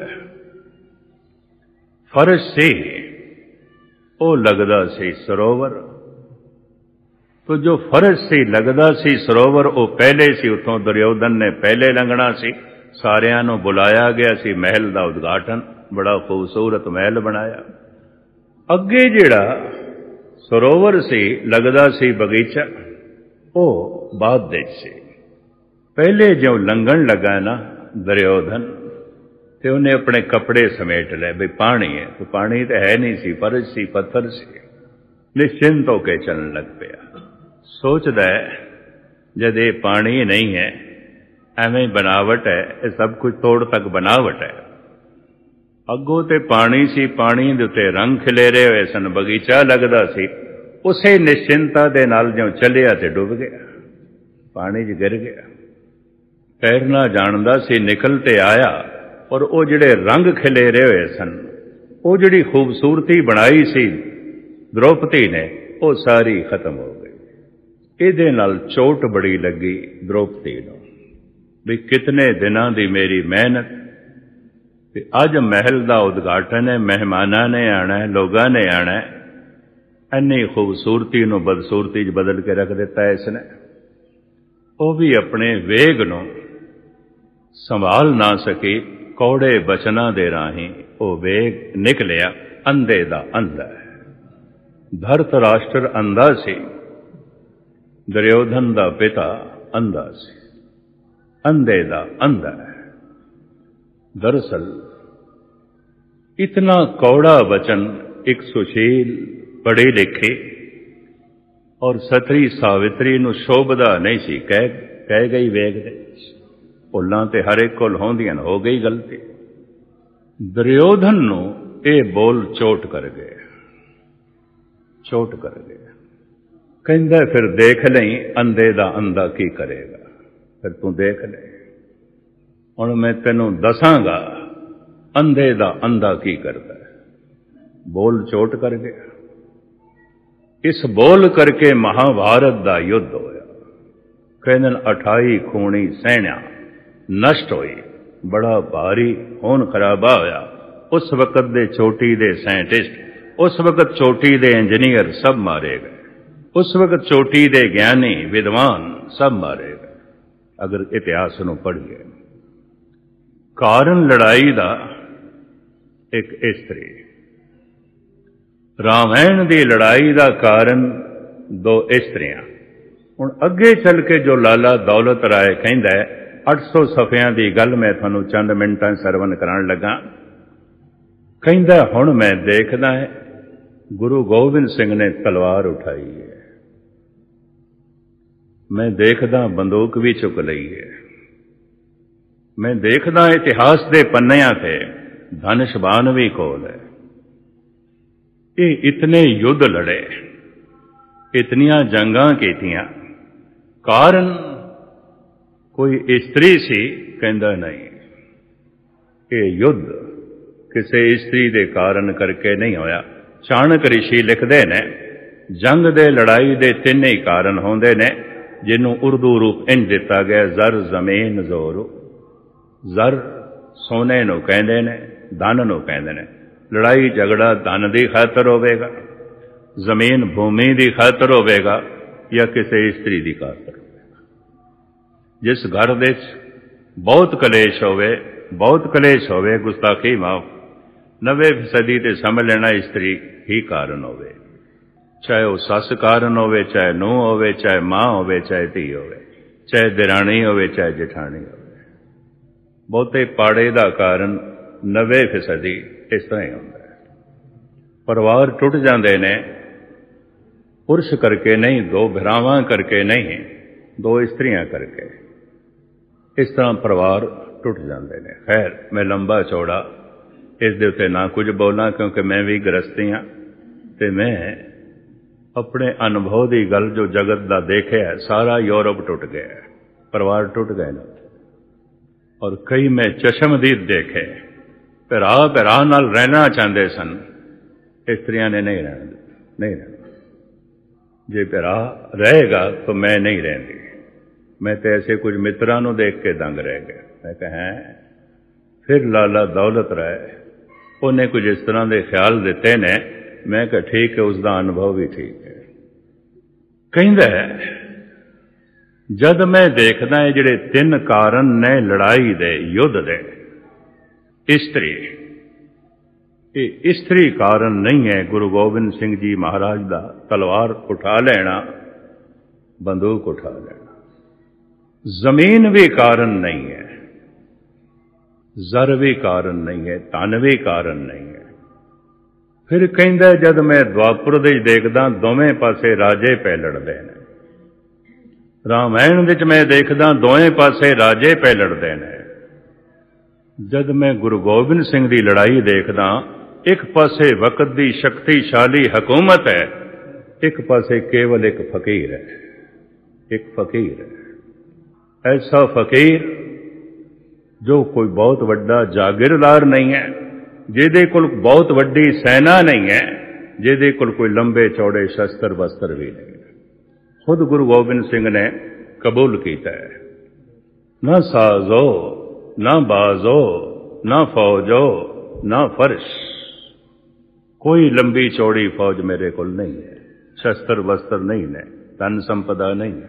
[SPEAKER 1] फर्श सी वो लगदा सी सरोवर। तो जो फर्श सी लगदा सी सरोवर वो पहले सी, उतों दुर्योधन ने पहले लंघना सी, सारियां नूं बुलाया गया सी, महल दा उद्घाटन, बड़ा खूबसूरत महल बनाया। अगे जिहड़ा सरोवर सी लगदा सी बगीचा, वो बाद दे सी। पहले जो लंघन लगा ना दुर्योधन, ते उन्हें अपने कपड़े समेट ले, भी पानी है, तो पानी तो है नहीं सी, फर्श सी, पत्थर सी। निश्चिंत होके चलने लग पिया। सोचदा है जद ये पानी नहीं है, एवें बनावट है, ये सब कुछ तोड़ तक बनावट है। अगों ते पानी सी, पानी दे उत्ते रंग खिलेरे हुए सन, बगीचा लगदा सी। उसे निश्चिंता दे नाल जो चलिया ते डुब गया, पानी च गिर गया। तैरना जानदा सी, निकल ते आया, और वो जिहड़े रंग खिलेरे हुए सन, वो जिहड़ी खूबसूरती बनाई सी द्रौपदी ने, वो सारी खत्म हो गई। इहदे नाल चोट बड़ी लगी द्रौपदी नूं, भी कितने दिनां दी मेरी मेहनत, अज महल दा उद्घाटन है, मेहमानां ने आना है, लोगां ने आना है, इन्नी खूबसूरती नूं बदसूरती च बदल के रख दिता है इसने। वो भी अपने वेग नूं संभाल ना सकी, कौड़े बचना दे राही वो वेग निकलिया। अंधे दा अंधा है, धरतराष्ट्र अंधा सी, दुर्योधन दा पिता अंधा सी, अंधे दा अंधा है। दरअसल इतना कौड़ा वचन एक सुशील, पढ़ी लिखी और सतरी सावित्री नूं शोभदा नहीं सी, कह गई वेग दे। भुल्लां ते हर एक कोल होंदियां, हो गई गलती। दुर्योधन नूं ये बोल चोट कर गए, चोट कर गए। कहंदा फिर देख लई अंधे दा अंधा की करेगा, फिर तू देख ले, हुण मैं तेनों दसांगा अंधे दा अंधा की करदा है। बोल चोट कर गया। इस बोल करके महाभारत दा युद्ध होया। कहंदे 28 खूनी सैन्या नष्ट हुई, बड़ा भारी खून खराबा होया। उस वक्त दे चोटी दे साइंटिस्ट, उस वक्त चोटी दे इंजीनियर सब मारे गए, उस वक्त चोटी दे ज्ञानी विद्वान सब मारे गए। अगर इतिहास नूं पढ़िए, कारण लड़ाई दा एक स्त्री, रामायण दी लड़ाई दा कारण 2 स्त्रियां। हुण अगे चल के जो लाला दौलत राय कहंदा है, 800 सफ़ियां दी गल मैं तुहानूं चंद मिनटां सरवण कराउण लगा। कहंदा हुण मैं देखदा है गुरु गोबिंद सिंह ने तलवार उठाई है, मैं देखदा बंदूक भी चुक लई है, मैं देखदा इतिहास दे पन्नियां ते धनुष बाण भी कोल है। ये इतने युद्ध लड़े, इतनियां जंगां कीतियां, कारण कोई इस्त्री सी कहंदा नहीं। ये युद्ध किसी इस्त्री दे कारण करके नहीं होया। चाणक ऋषि लिखते ने जंग दे लड़ाई दे तीन ही कारण होंदे ने, जिन्हों उर्दू रूप इंज दिता गया जर जमीन जोर। जर सोने नूं कहंदे ने, धन नूं कहंदे ने। लड़ाई झगड़ा धन की खातर होवेगा, जमीन भूमि की खातर होवेगा, या किसी इस्त्री की खातर होवेगा। जिस घर दे बहुत कलेश होवे, बहुत कलेश होवे, गुस्ताखी माफ 90% ते समझ लेना इस्त्री ही कारण होवे। चाहे वह सस कारण होवे, चाहे नूह होवे, चाहे मां होवे, चाहे धी होवे, चाहे दिराणी होवे, चाहे जेठाणी होवे। बहुते पाड़े का कारण 90% इस तरह ही होता है। परिवार टुट जाते ने पुरुष करके नहीं, दो भरावां करके नहीं, दो इस्त्रियां करके। इस तरह परिवार टुट जाते हैं। खैर मैं लंबा चौड़ा इस दे उत्ते ना कुछ बोलना, क्योंकि मैं भी गृहस्थी हाँ, तो मैं अपने अनुभव की गल जो जगत का देखा है, सारा यूरोप टुट गया है, परिवार टुट गए ना। और कई मैं चशमदीद देखे, भरा भरा नाल रहना चाहते सन, इस्त्रियां ने नहीं रहना। जे भरा रहेगा तो मैं नहीं रहती। मैं तो ऐसे कुछ मित्रों को देख के दंग रह गया। मैं कहा फिर लाला दौलत राय उन्हें कुछ इस तरह के ख्याल दिते ने। मैं कहा ठीक है, उसका अनुभव भी ठीक है। कहंदा है जद मैं देखदा है जिहड़े तीन कारण ने लड़ाई दे, युद्ध दे, इस्त्री, ये इस्त्री कारण नहीं है। गुरु गोबिंद सिंह जी महाराज का तलवार उठा लेना, बंदूक उठा लेना। जमीन भी कारण नहीं है, जर भी कारण नहीं है, धन भी कारण नहीं है। फिर कहंदा जद मैं द्वापर दे देखदा दोवें पासे राजे पै लड़दे ने। रामायण विच मैं देखदा दोवें पासे राजे पै लड़दे ने। जद मैं गुरु गोबिंद सिंह की लड़ाई देखदा, एक पासे वक्त की शक्तिशाली हुकूमत है, एक पासे केवल एक फकीर है। एक फकीर है, ऐसा फकीर जो कोई बहुत वड्डा जागीरदार नहीं है, जिहदे कोल बहुत वड्डी सेना नहीं है, जिहदे कोल कोई लंबे चौड़े शस्त्र वस्त्र भी नहीं है। खुद गुरु गोबिंद सिंह ने कबूल किया है, ना साजो, ना बाजो, ना फौजो, ना फर्श, कोई लंबी चौड़ी फौज मेरे को नहीं है, शस्त्र वस्त्र नहीं है, धन संपदा नहीं है।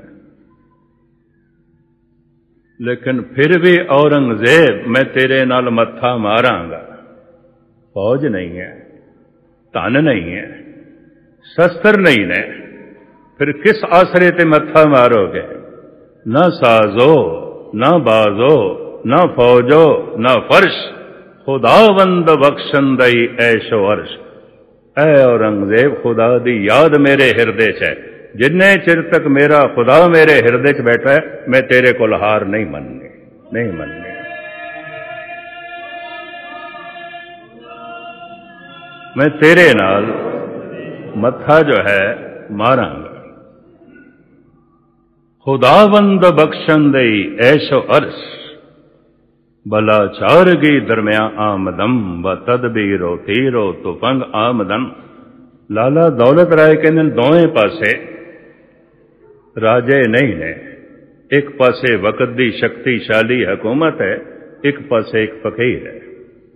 [SPEAKER 1] लेकिन फिर भी औरंगजेब मैं तेरे नाल मत्था मारांगा। फौज नहीं है, धन नहीं है, शस्त्र नहीं है, फिर किस आसरे ते मत्था मारोगे? ना साजो, ना बाजो, ना फौजो, ना फर्श, खुदावंद बख्शंदई ऐशो अर्श। ऐ औरंगजेब, खुदा दी याद मेरे हिरदे च है। जिन्ने चिर तक मेरा खुदा मेरे हिरदे च बैठा है, मैं तेरे को हार नहीं मननी, नहीं मननी। मैं तेरे नाल मत्था जो है मारांगा। खुदावंद बख्शंदई ऐशो अर्श, बलाचारगी दरमिया आमदम व तदबीरो तीरो तुफंग आमदन। लाला दौलत राय कहते दोवें पासे राजे नहीं ने, एक पासे वक्त की शक्तिशाली हुकूमत है, एक पासे एक फकीर है।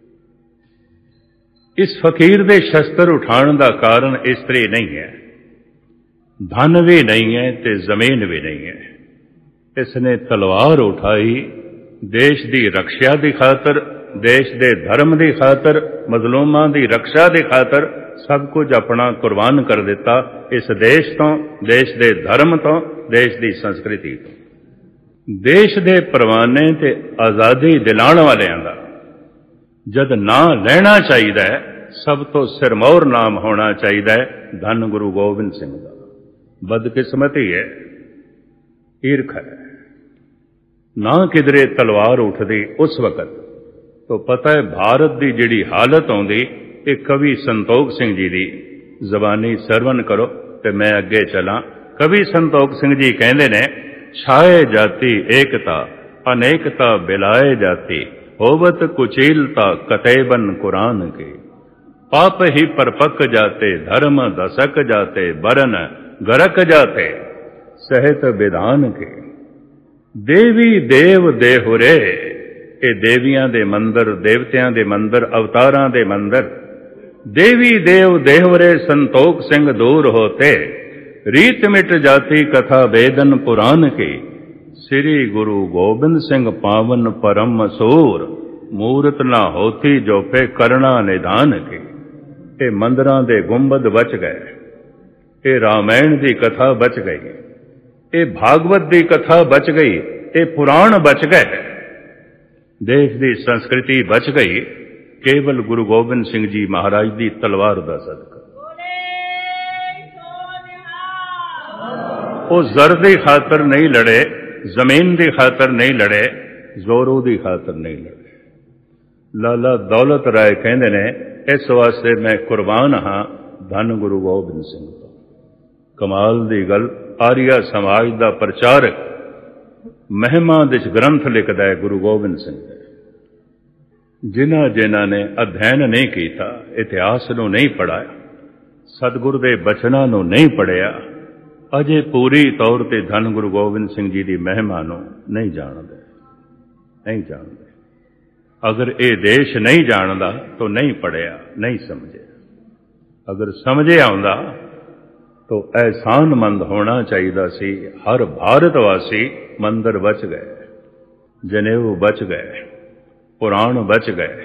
[SPEAKER 1] इस फकीर दे शस्त्र उठाने का कारण इस्त्री नहीं है, धन भी नहीं है, ते जमीन भी नहीं है। इसने तलवार उठाई देश की रक्षा की खातर, देश के धर्म की खातर, मजलूमां की रक्षा की खातर सब कुछ अपना कुर्बान कर दिता। इस देश तो, देश के धर्म तो, देश की संस्कृति तो, देश के परवाने ते आज़ादी दिलाण वालियां दा जद ना लेना चाहिए, सब तो सिरमौर नाम होना चाहिए धन गुरु गोबिंद सिंह का। बदकिस्मती है, ईर्ख है, ना किधरे तलवार उठती उस वक्त तो पता है भारत की जिहड़ी हालत आउंदी, एक कवि संतोख सिंह जी की जबानी सरवण करो। ਤੇ ਮੈਂ ਅੱਗੇ ਚਲਾਂ। ਕਵੀ ਸੰਤੋਖ ਸਿੰਘ ਜੀ ਕਹਿੰਦੇ ਨੇ, ਛਾਏ ਜਾਤੀ ਏਕਤਾ ਅਨੇਕਤਾ ਬਿਲਾਏ ਜਾਤੀ, ਹੋਵਤ ਕੁਚੀਲਤਾ ਕਤੇਬਨ ਕੁਰਾਨ ਕੇ। पाप ही परपक जाते धर्म दसक जाते, बरन गरक जाते सहित विधान के। देवी देव देहुरे, ये देवियां दे मंदिर, देवतियां दे मंदिर, अवतारां दे मंदिर। देवी देव देहुरे संतोख सिंह दूर होते, रीत मिट जाती कथा वेदन पुराण की। श्री गुरु गोबिंद सिंह पावन परम सूर, मूरत ना होती जोपे करना निधान की। ये मंदिरां दे गुंबद बच गए, ये रामायण की कथा बच गई, ये भागवत की कथा बच गई, ये पुराण बच गए, देश की संस्कृति बच गई, केवल गुरु गोबिंद सिंह जी महाराज की तलवार का सदका। वो जर की खातर नहीं लड़े, जमीन की खातर नहीं लड़े, जोरों की खातर नहीं लड़े। लाला दौलत राय कहते ने, इस वास्ते मैं कुर्बान हाँ धन गुरु गोबिंद सिंह तो। कमाल दी गल, आर्या समाज का प्रचारक महिमा दिश ग्रंथ लिखता है गुरु गोबिंद सिंह। जिन्हां जिन्हां ने अध्ययन नहीं किया, इतिहास नूं नहीं पढ़ाया, सतगुरु दे बचनां नूं नहीं पढ़िया, अजे पूरी तौर पर धन गुरु गोबिंद सिंह जी की महिमा नूं नहीं जानते, नहीं जानते। अगर ये देश नहीं जानता तो नहीं पढ़िया, नहीं समझे। अगर समझे आउंदा तो एहसानमंद होना चाहिए सी। हर भारतवासी मंदिर बच गए, जनेऊ बच गए, पुराण बच गए,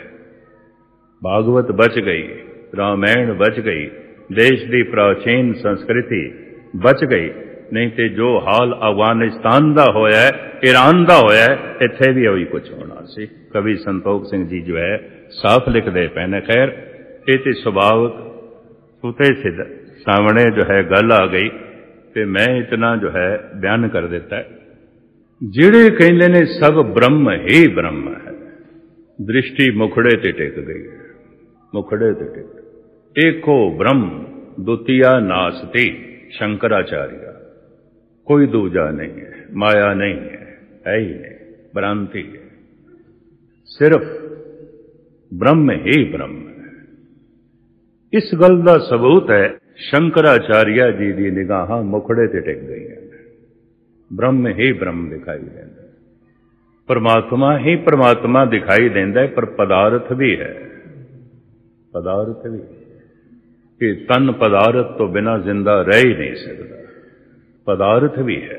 [SPEAKER 1] भागवत बच गई, रामायण बच गई, देश की प्राचीन संस्कृति बच गई। नहीं तो जो हाल अफगानिस्तान का होया है, ईरान का होया है, इत्थे भी वही कुछ होना सी। कवि संतोख सिंह जी जो है साफ लिखते पे ने। खैर ये तो सुभावक सुते सिद्ध सामने जो है गल आ गई, तो मैं इतना जो है बयान कर देता है। जिहड़े कहंदे ने सब ब्रह्म ही ब्रह्म है, दृष्टि मुखड़े ते टिक गई है, मुखड़े ते टिक। एको ब्रह्म द्वितीया नास्ति, शंकराचार्य। कोई दूजा नहीं है, माया नहीं है ही नहीं, भ्रांति है। सिर्फ ब्रह्म ही ब्रह्म है। इस गल का सबूत है शंकराचार्य जी की निगाहां मुखड़े ते टिक गई हैं। ब्रह्म ही ब्रह्म दिखाई देता है, परमात्मा ही परमात्मा दिखाई देता है, पर पदार्थ भी है, पदार्थ भी कि तन पदार्थ तो बिना जिंदा रह ही नहीं सकता, पदार्थ भी है।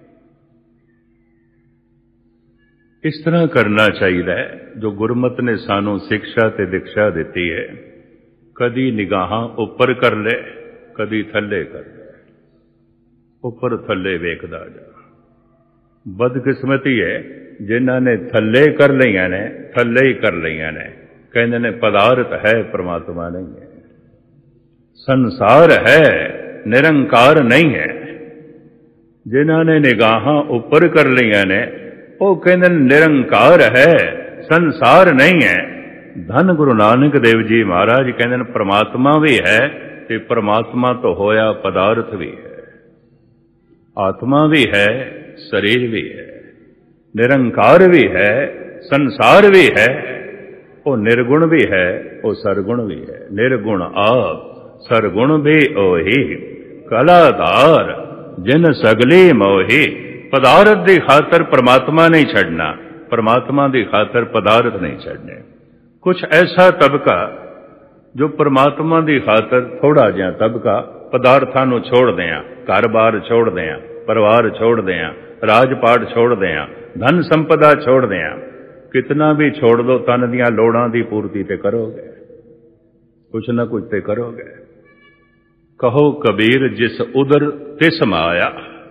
[SPEAKER 1] इस तरह करना चाहिए जो गुरमत ने सानू शिक्षा ते दीक्षा दी है। कदी निगाहां उपर कर ले, कदी थले कर ले, उपर थले वेखदा जा। बदकिस्मती है जिन्हां ने थले कर लिया ने, थले ही कर लिया ने, कहते ने पदार्थ है, परमात्मा नहीं है। संसार है, निरंकार नहीं है। जिन्हां ने निगाहां उपर कर लिया ने, वो कहते निरंकार है, संसार नहीं है। धन गुरु नानक देव जी महाराज कहते परमात्मा भी है, ते परमात्मा तो होया पदार्थ भी है, आत्मा भी है, शरीर भी है, निरंकार भी है, संसार भी है, वो निर्गुण भी है, वो सरगुण भी है। निर्गुण आप, सरगुण भी ओही, कलाधार जिन सगली मोही। पदार्थ की खातर परमात्मा नहीं छड़ना, परमात्मा की खातर पदार्थ नहीं छड़ने। कुछ ऐसा तबका जो परमात्मा की खातर थोड़ा जिहा तबका पदार्थां नूं छोड़ दें, घर बार छोड़ दें, परिवार छोड़ दें, राजपाट छोड़ दें, धन संपदा छोड़ दें, कितना भी छोड़ दो, तन दियां लोड़ां दी पूर्ति ते करोगे, कुछ ना कुछ ते करोगे। कहो कबीर जिस उदर तिस माया,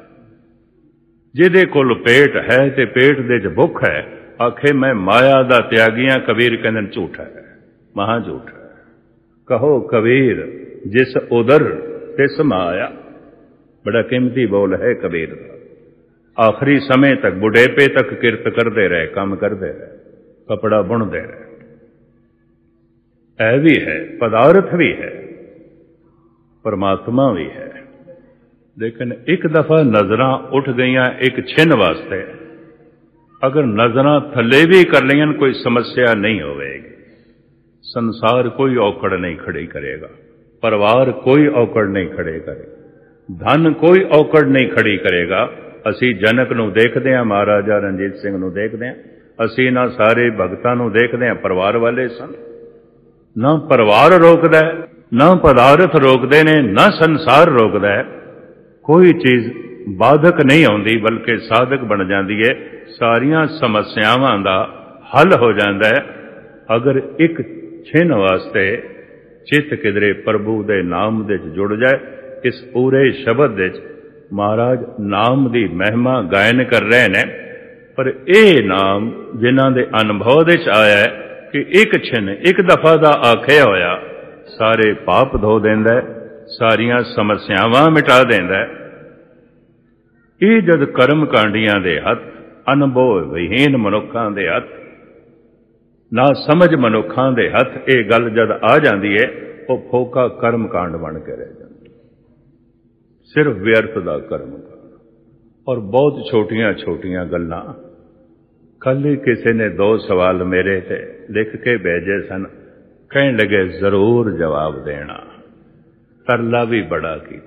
[SPEAKER 1] जिदे कोल पेट है ते पेट दे च भुख है, आखे मैं माया दा त्यागियां। कबीर कहंदे झूठ है, महा झूठ है। कहो कबीर जिस उदर तिस माया, बड़ा कीमती बोल है कबीर का। आखिरी समय तक, बुढ़ेपे तक किरत करते रहे, काम करते रहे, कपड़ा बुनते रहे। ऐ भी है, पदार्थ भी है, परमात्मा भी है। लेकिन एक दफा नजरां उठ गईयां एक छिन वास्ते, अगर नजरां थले भी कर लियां कोई समस्या नहीं होवेगी। संसार कोई औकड़ नहीं खड़ी करेगा, परिवार कोई औकड़ नहीं खड़े करे, धन कोई औकड़ नहीं खड़ी करेगा। असी जनक नूं देखदे हां, महाराजा रणजीत सिंह नूं देखदे हां, असी ना सारे भगतां नूं देखदे हां परिवार वाले सन। ना परिवार रोकदा है, ना पदार्थ रोकदे ने, ना संसार रोकदा है। कोई चीज बाधक नहीं आउंदी बल्कि साधक बन जाती है। सारियां समस्यावां दा हल हो जाता है अगर एक छिन वास्ते चित किधरे प्रभु दे नाम दे जुड़ जाए। इस पूरे शब्द दे महाराज नाम दी महिमा गायन कर रहे हैं, पर यह नाम जिन्हां दे अनुभव दे आया है कि एक छिन एक दफा दा आखिया होया सारे पाप धो देंदा है, सारियां समस्यावां मिटा देंदा है। ये जद कर्म कांडियां दे हथ, अनुभव विहीन मनुखां दे हथ, ना समझ मनुखां दे हथ ये गल जद आ जाती है, वो फोका कर्म कांड बन के रह जाती, सिर्फ व्यर्थ दा कर्म कांड। और बहुत छोटियां छोटियां गल्लां। कल ही किसी ने 2 सवाल मेरे ते लिख के भेजे सन, कहने लगे जरूर जवाब देना, तरला भी बड़ा कीता।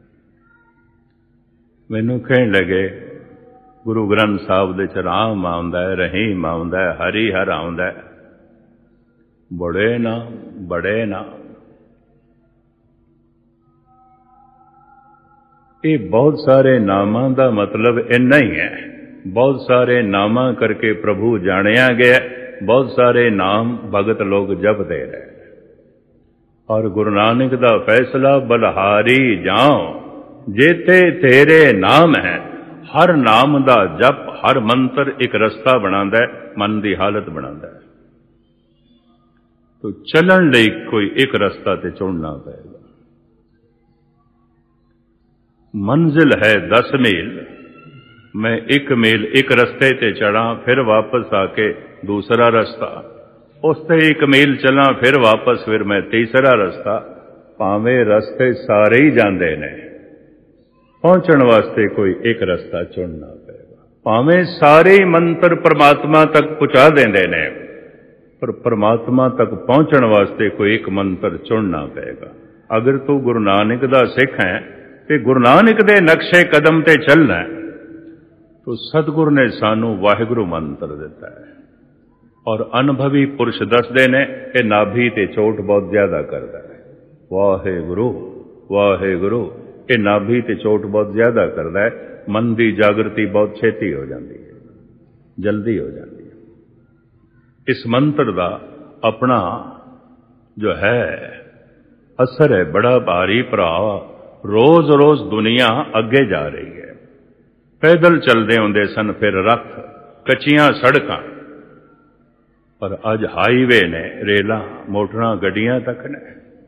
[SPEAKER 1] मैनू कहने लगे गुरु ग्रंथ साहब दे च राम आउंदा है, रहीम आउंदा है, हरि हर आउंदा है, बड़े नाम बड़े नाम। ये बहुत सारे नामां दा मतलब इन्ना ही है। बहुत सारे नामां करके प्रभु जानिया गया, बहुत सारे नाम भगत लोग जपते रहे। और गुरु नानक दा फैसला बलहारी जाओ जेते तेरे नाम है। हर नाम दा जप, हर मंत्र एक रस्ता बनांदा है, मन की हालत बनांदा है। तो चलन लई कोई एक रस्ता ते चुनना पड़ेगा। मंजिल है 10 मील, मैं 1 मील एक रस्ते ते चढ़ा, फिर वापस आके दूसरा रास्ता, उसते 1 मील चला, फिर वापस, फिर मैं तीसरा रास्ता। भावें रस्ते सारे ही जाते ने, पहुंचने वास्ते कोई एक रास्ता चुनना पड़ेगा। भावें सारे ही मंत्र परमात्मा तक पहुंचा देंदे ने, पर परमात्मा तक पहुंचने वास्ते कोई एक मंत्र चुनना पड़ेगा। अगर तू गुरु नानक दा सिख है ते गुरु नानक दे नक्शे कदम ते चलना है, तो सतगुरु ने सानू वाहिगुरु मंत्र दिता है। और अनुभवी पुरुष दसदे ने कि नाभि ते चोट बहुत ज्यादा करता है। वाहिगुरु वाहिगुरु, ये नाभि ते चोट बहुत ज्यादा करता है। मन की जागृति बहुत छेती हो जाती है, जल्दी हो जाती है। इस मंत्र का अपना जो है असर है बड़ा भारी। भरा रोज रोज दुनिया अगे जा रही है। पैदल चलते होंदे सन, फिर रथ, कच्चियां सड़कां, पर अज हाईवे ने, रेलां, मोटरां, गड्डियां तक ने।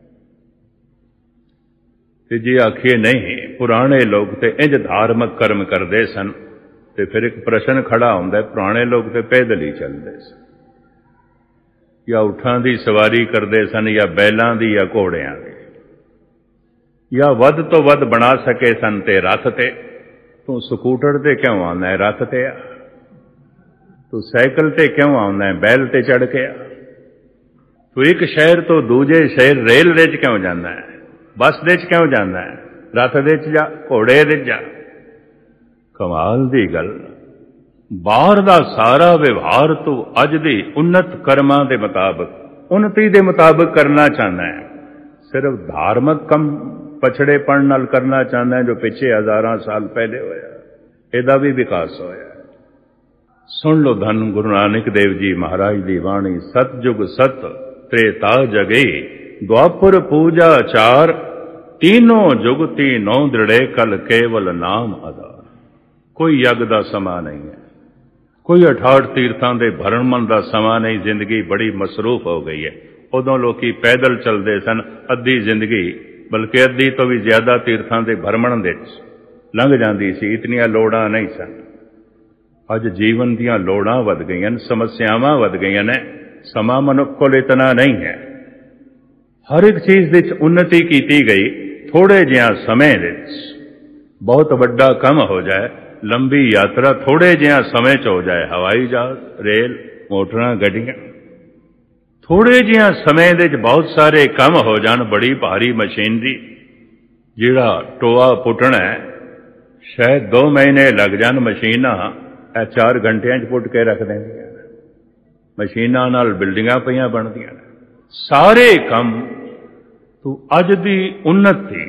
[SPEAKER 1] जी आखिए नहीं, पुराने लोग तो इंज धार्मिक कर्म करते सन, तो फिर एक प्रश्न खड़ा होंदा, पुराने लोग तो पैदल ही चलते सन, या ऊठां की सवारी करते सन, या बैलों की, या घोड़ियां की, या वध तो वध बना सके सन ते रथ ते। तू स्कूटर ते क्यों आना है, रथ ते आ। तू साइकिल ते क्यों आना है, बैल ते चढ़ के आ। तू एक शहर तो दूजे शहर रेल दे क्यों जाना है, बस दे क्यों जाना है, रथ दे जा, घोड़े दे जा। कमाल दी गल। बाहर दा सारा व्यवहार तू अज दी उन्नत कर्मां दे मुताबिक, उन्नति दे मुताबिक करना चाहना है। सिर्फ धार्मिक कम पछड़ेपन नाल करना चाहना है जो पिछे 1000 साल पहले होया, इहदा भी विकास होया। सुन लो धन गुरु नानक देव जी महाराज दी वाणी। सतयुग सत त्रेता जगे, द्वापर पूजा चार, तीनों जुग तीनों दृढ़े, कल केवल नाम आधार। कोई यज्ञ का समा नहीं है, कोई 68 तीर्थां दे भरमण का समा नहीं। जिंदगी बड़ी मसरूफ हो गई है। उदों लोकी पैदल चलते सन, अद्धी जिंदगी बल्कि अद्धी तो भी ज्यादा तीर्थां दे भरमण दे लंघ जाती सी, इतनियां लोड़ां नहीं सन। अज जीवन दियां लोड़ां वध गईयां, समस्यावां वध गईयां ने, समा मनुख कोल इतना नहीं है। हर एक चीज विच उन्नति की गई थोड़े जिहा समय विच। बहुत वड्डा कम हो जाए, लंबी यात्रा थोड़े जिहा समय च हो जाए, हवाई जहाज, रेल, मोटरां, गड्डियां, थोड़े जिहा समय दे बहुत सारे काम हो जान, बड़ी भारी मशीनरी, जिहड़ा टोआ पुटना है शायद 2 महीने लग जान, मशीनां 4 घंटियां च पुट के रख देंदियां, मशीनां नाल बिल्डिंगां पईयां बनदियां। सारे काम तू अज दी उन्नति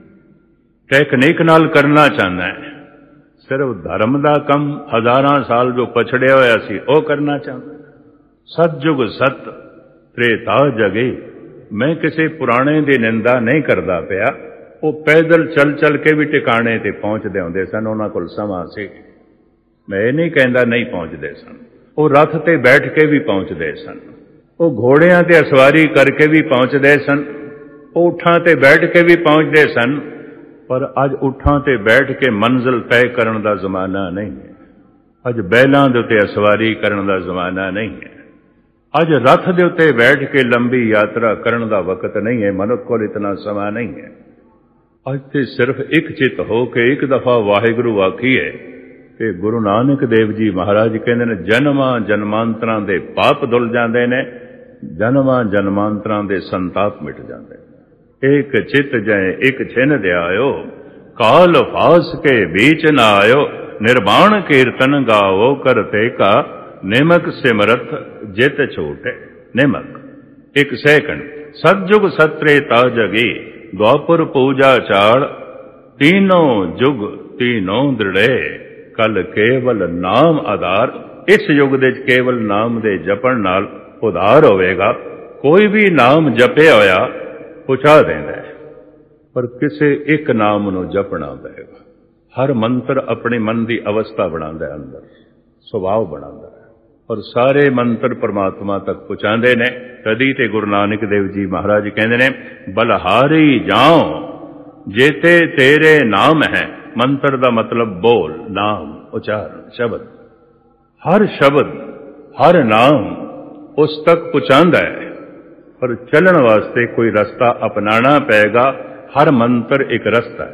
[SPEAKER 1] टैकनीक नाल करना चाहना है, सिर्फ धर्म का कम 1000 साल जो पछड़िया होया सी वो करना चाहता। सतयुग सत त्रेता जगे, मैं किसी पुराने की निंदा नहीं करता पिया, वो पैदल चल चल के भी टिकाने ते पहुंचते होंदे सन, उन्हां कोल समा सी। मैं ये नहीं कहता नहीं पहुंचते सन, वो रथ ते बैठ के भी पहुंचते सन, वो घोड़ियां ते सवारी करके भी पहुंचते सन, वो ऊठां ते बैठ के भी पहुंचते सन। पर अज ऊठां ते बैठ के मंजिल तय करने का जमाना नहीं है, अज बैलों के उत्ते सवारी करने का जमाना नहीं है, अज रथ के उत्ते बैठ के लंबी यात्रा करने का वक्त नहीं है, मनुख को इतना समा नहीं है। अज तो सिर्फ एक चित हो के एक दफा वाहिगुरु आखीए कि गुरु नानक देव जी महाराज कहते हैं, जन्मां जन्मांतरां दे पाप धुल जाते हैं, जन्मां जन्मांतरां दे संताप मिट जाते हैं। एक चित जय एक छिन ध्यायो, काल फास के बीच न आयो, निर्वाण कीर्तन गावो करते का, निमक सिमरत जित छूटे। निमक एक सेकंड, सतयुग सत्रेता जगी, द्वापर पूजा चाड़, तीनों जुग तीनों दृढ़े, कल केवल नाम आधार। इस युग दे केवल नाम दे जपण नाल उधार होवेगा। कोई भी नाम जपिया होया पुछा देंदा है, पर किसे एक नाम नूं जपना पएगा। हर मंत्र अपने मन की अवस्था बनांदा है, अंदर सुभाव बनांदा है, और सारे मंत्र परमात्मा तक पहुंचाते ने। तदी ते गुरु नानक देव जी महाराज कहते ने, बलहारी जाओ जेते तेरे नाम है। मंत्र का मतलब बोल, नाम, उच्चारण, शब्द। हर शब्द हर नाम उस तक पहुंचांदा है, पर चलण वास्ते कोई रास्ता अपनाना पएगा। हर मंत्र एक रास्ता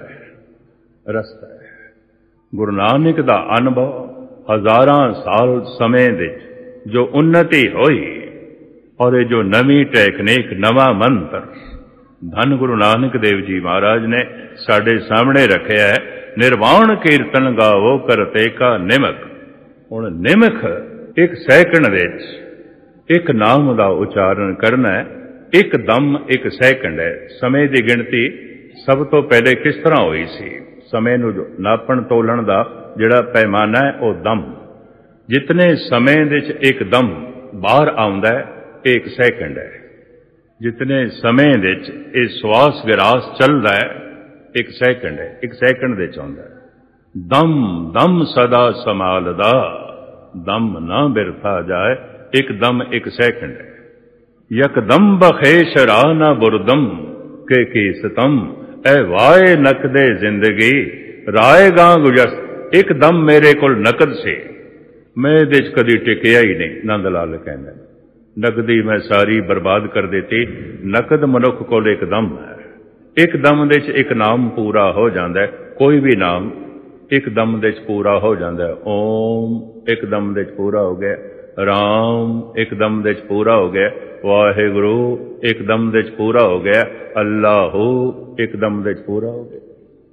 [SPEAKER 1] है। गुरु नानक दा अनुभव 1000 साल समय दे जो उन्नति हुई, और ये जो नवी टैकनीक, नवा मंत्र धन गुरु नानक देव जी महाराज ने साडे सामने रखा है। निर्वाण कीर्तन गावो करते का निमक। हुण निमक एक सैकंड विच एक नाम का उच्चारण करना है, एक दम एक सैकंड है। समय की गिणती सब तो पहले किस तरह हुई सी? समय नूं नापण तोलण का जिहड़ा पैमाना है वो दम। जितने समय दे एक दम बाहर आउंदा है एक सैकंड है, जितने समय दे ये श्वास विरास चलता है एक सैकंड है, एक सैकंड दे आउंदा है। दम दम सदा समालदा, दम ना बिरथा जाए, एक दम एक सैकंड है। यकदम बखेश राना बुरदम के कीसतम, ए वाए नकदे जिंदगी राय गां गुजस। एक दम मेरे को नकद से, मैं इहदे च कदी टिकिया ही नहीं। नंद लाल कहंदा, नकदी मैं सारी बर्बाद कर देती। नकद मनुख को एक दम है, एक दम दे च एक नाम पूरा हो जाता है। कोई भी नाम एक दम दे च पूरा हो जाता है। ओम एक दम दे च पूरा हो गया, राम एक दम दे च पूरा हो गया, वाहिगुरु एक दम दे च पूरा हो गया, अल्लाहू एक दम दे च पूरा हो गया।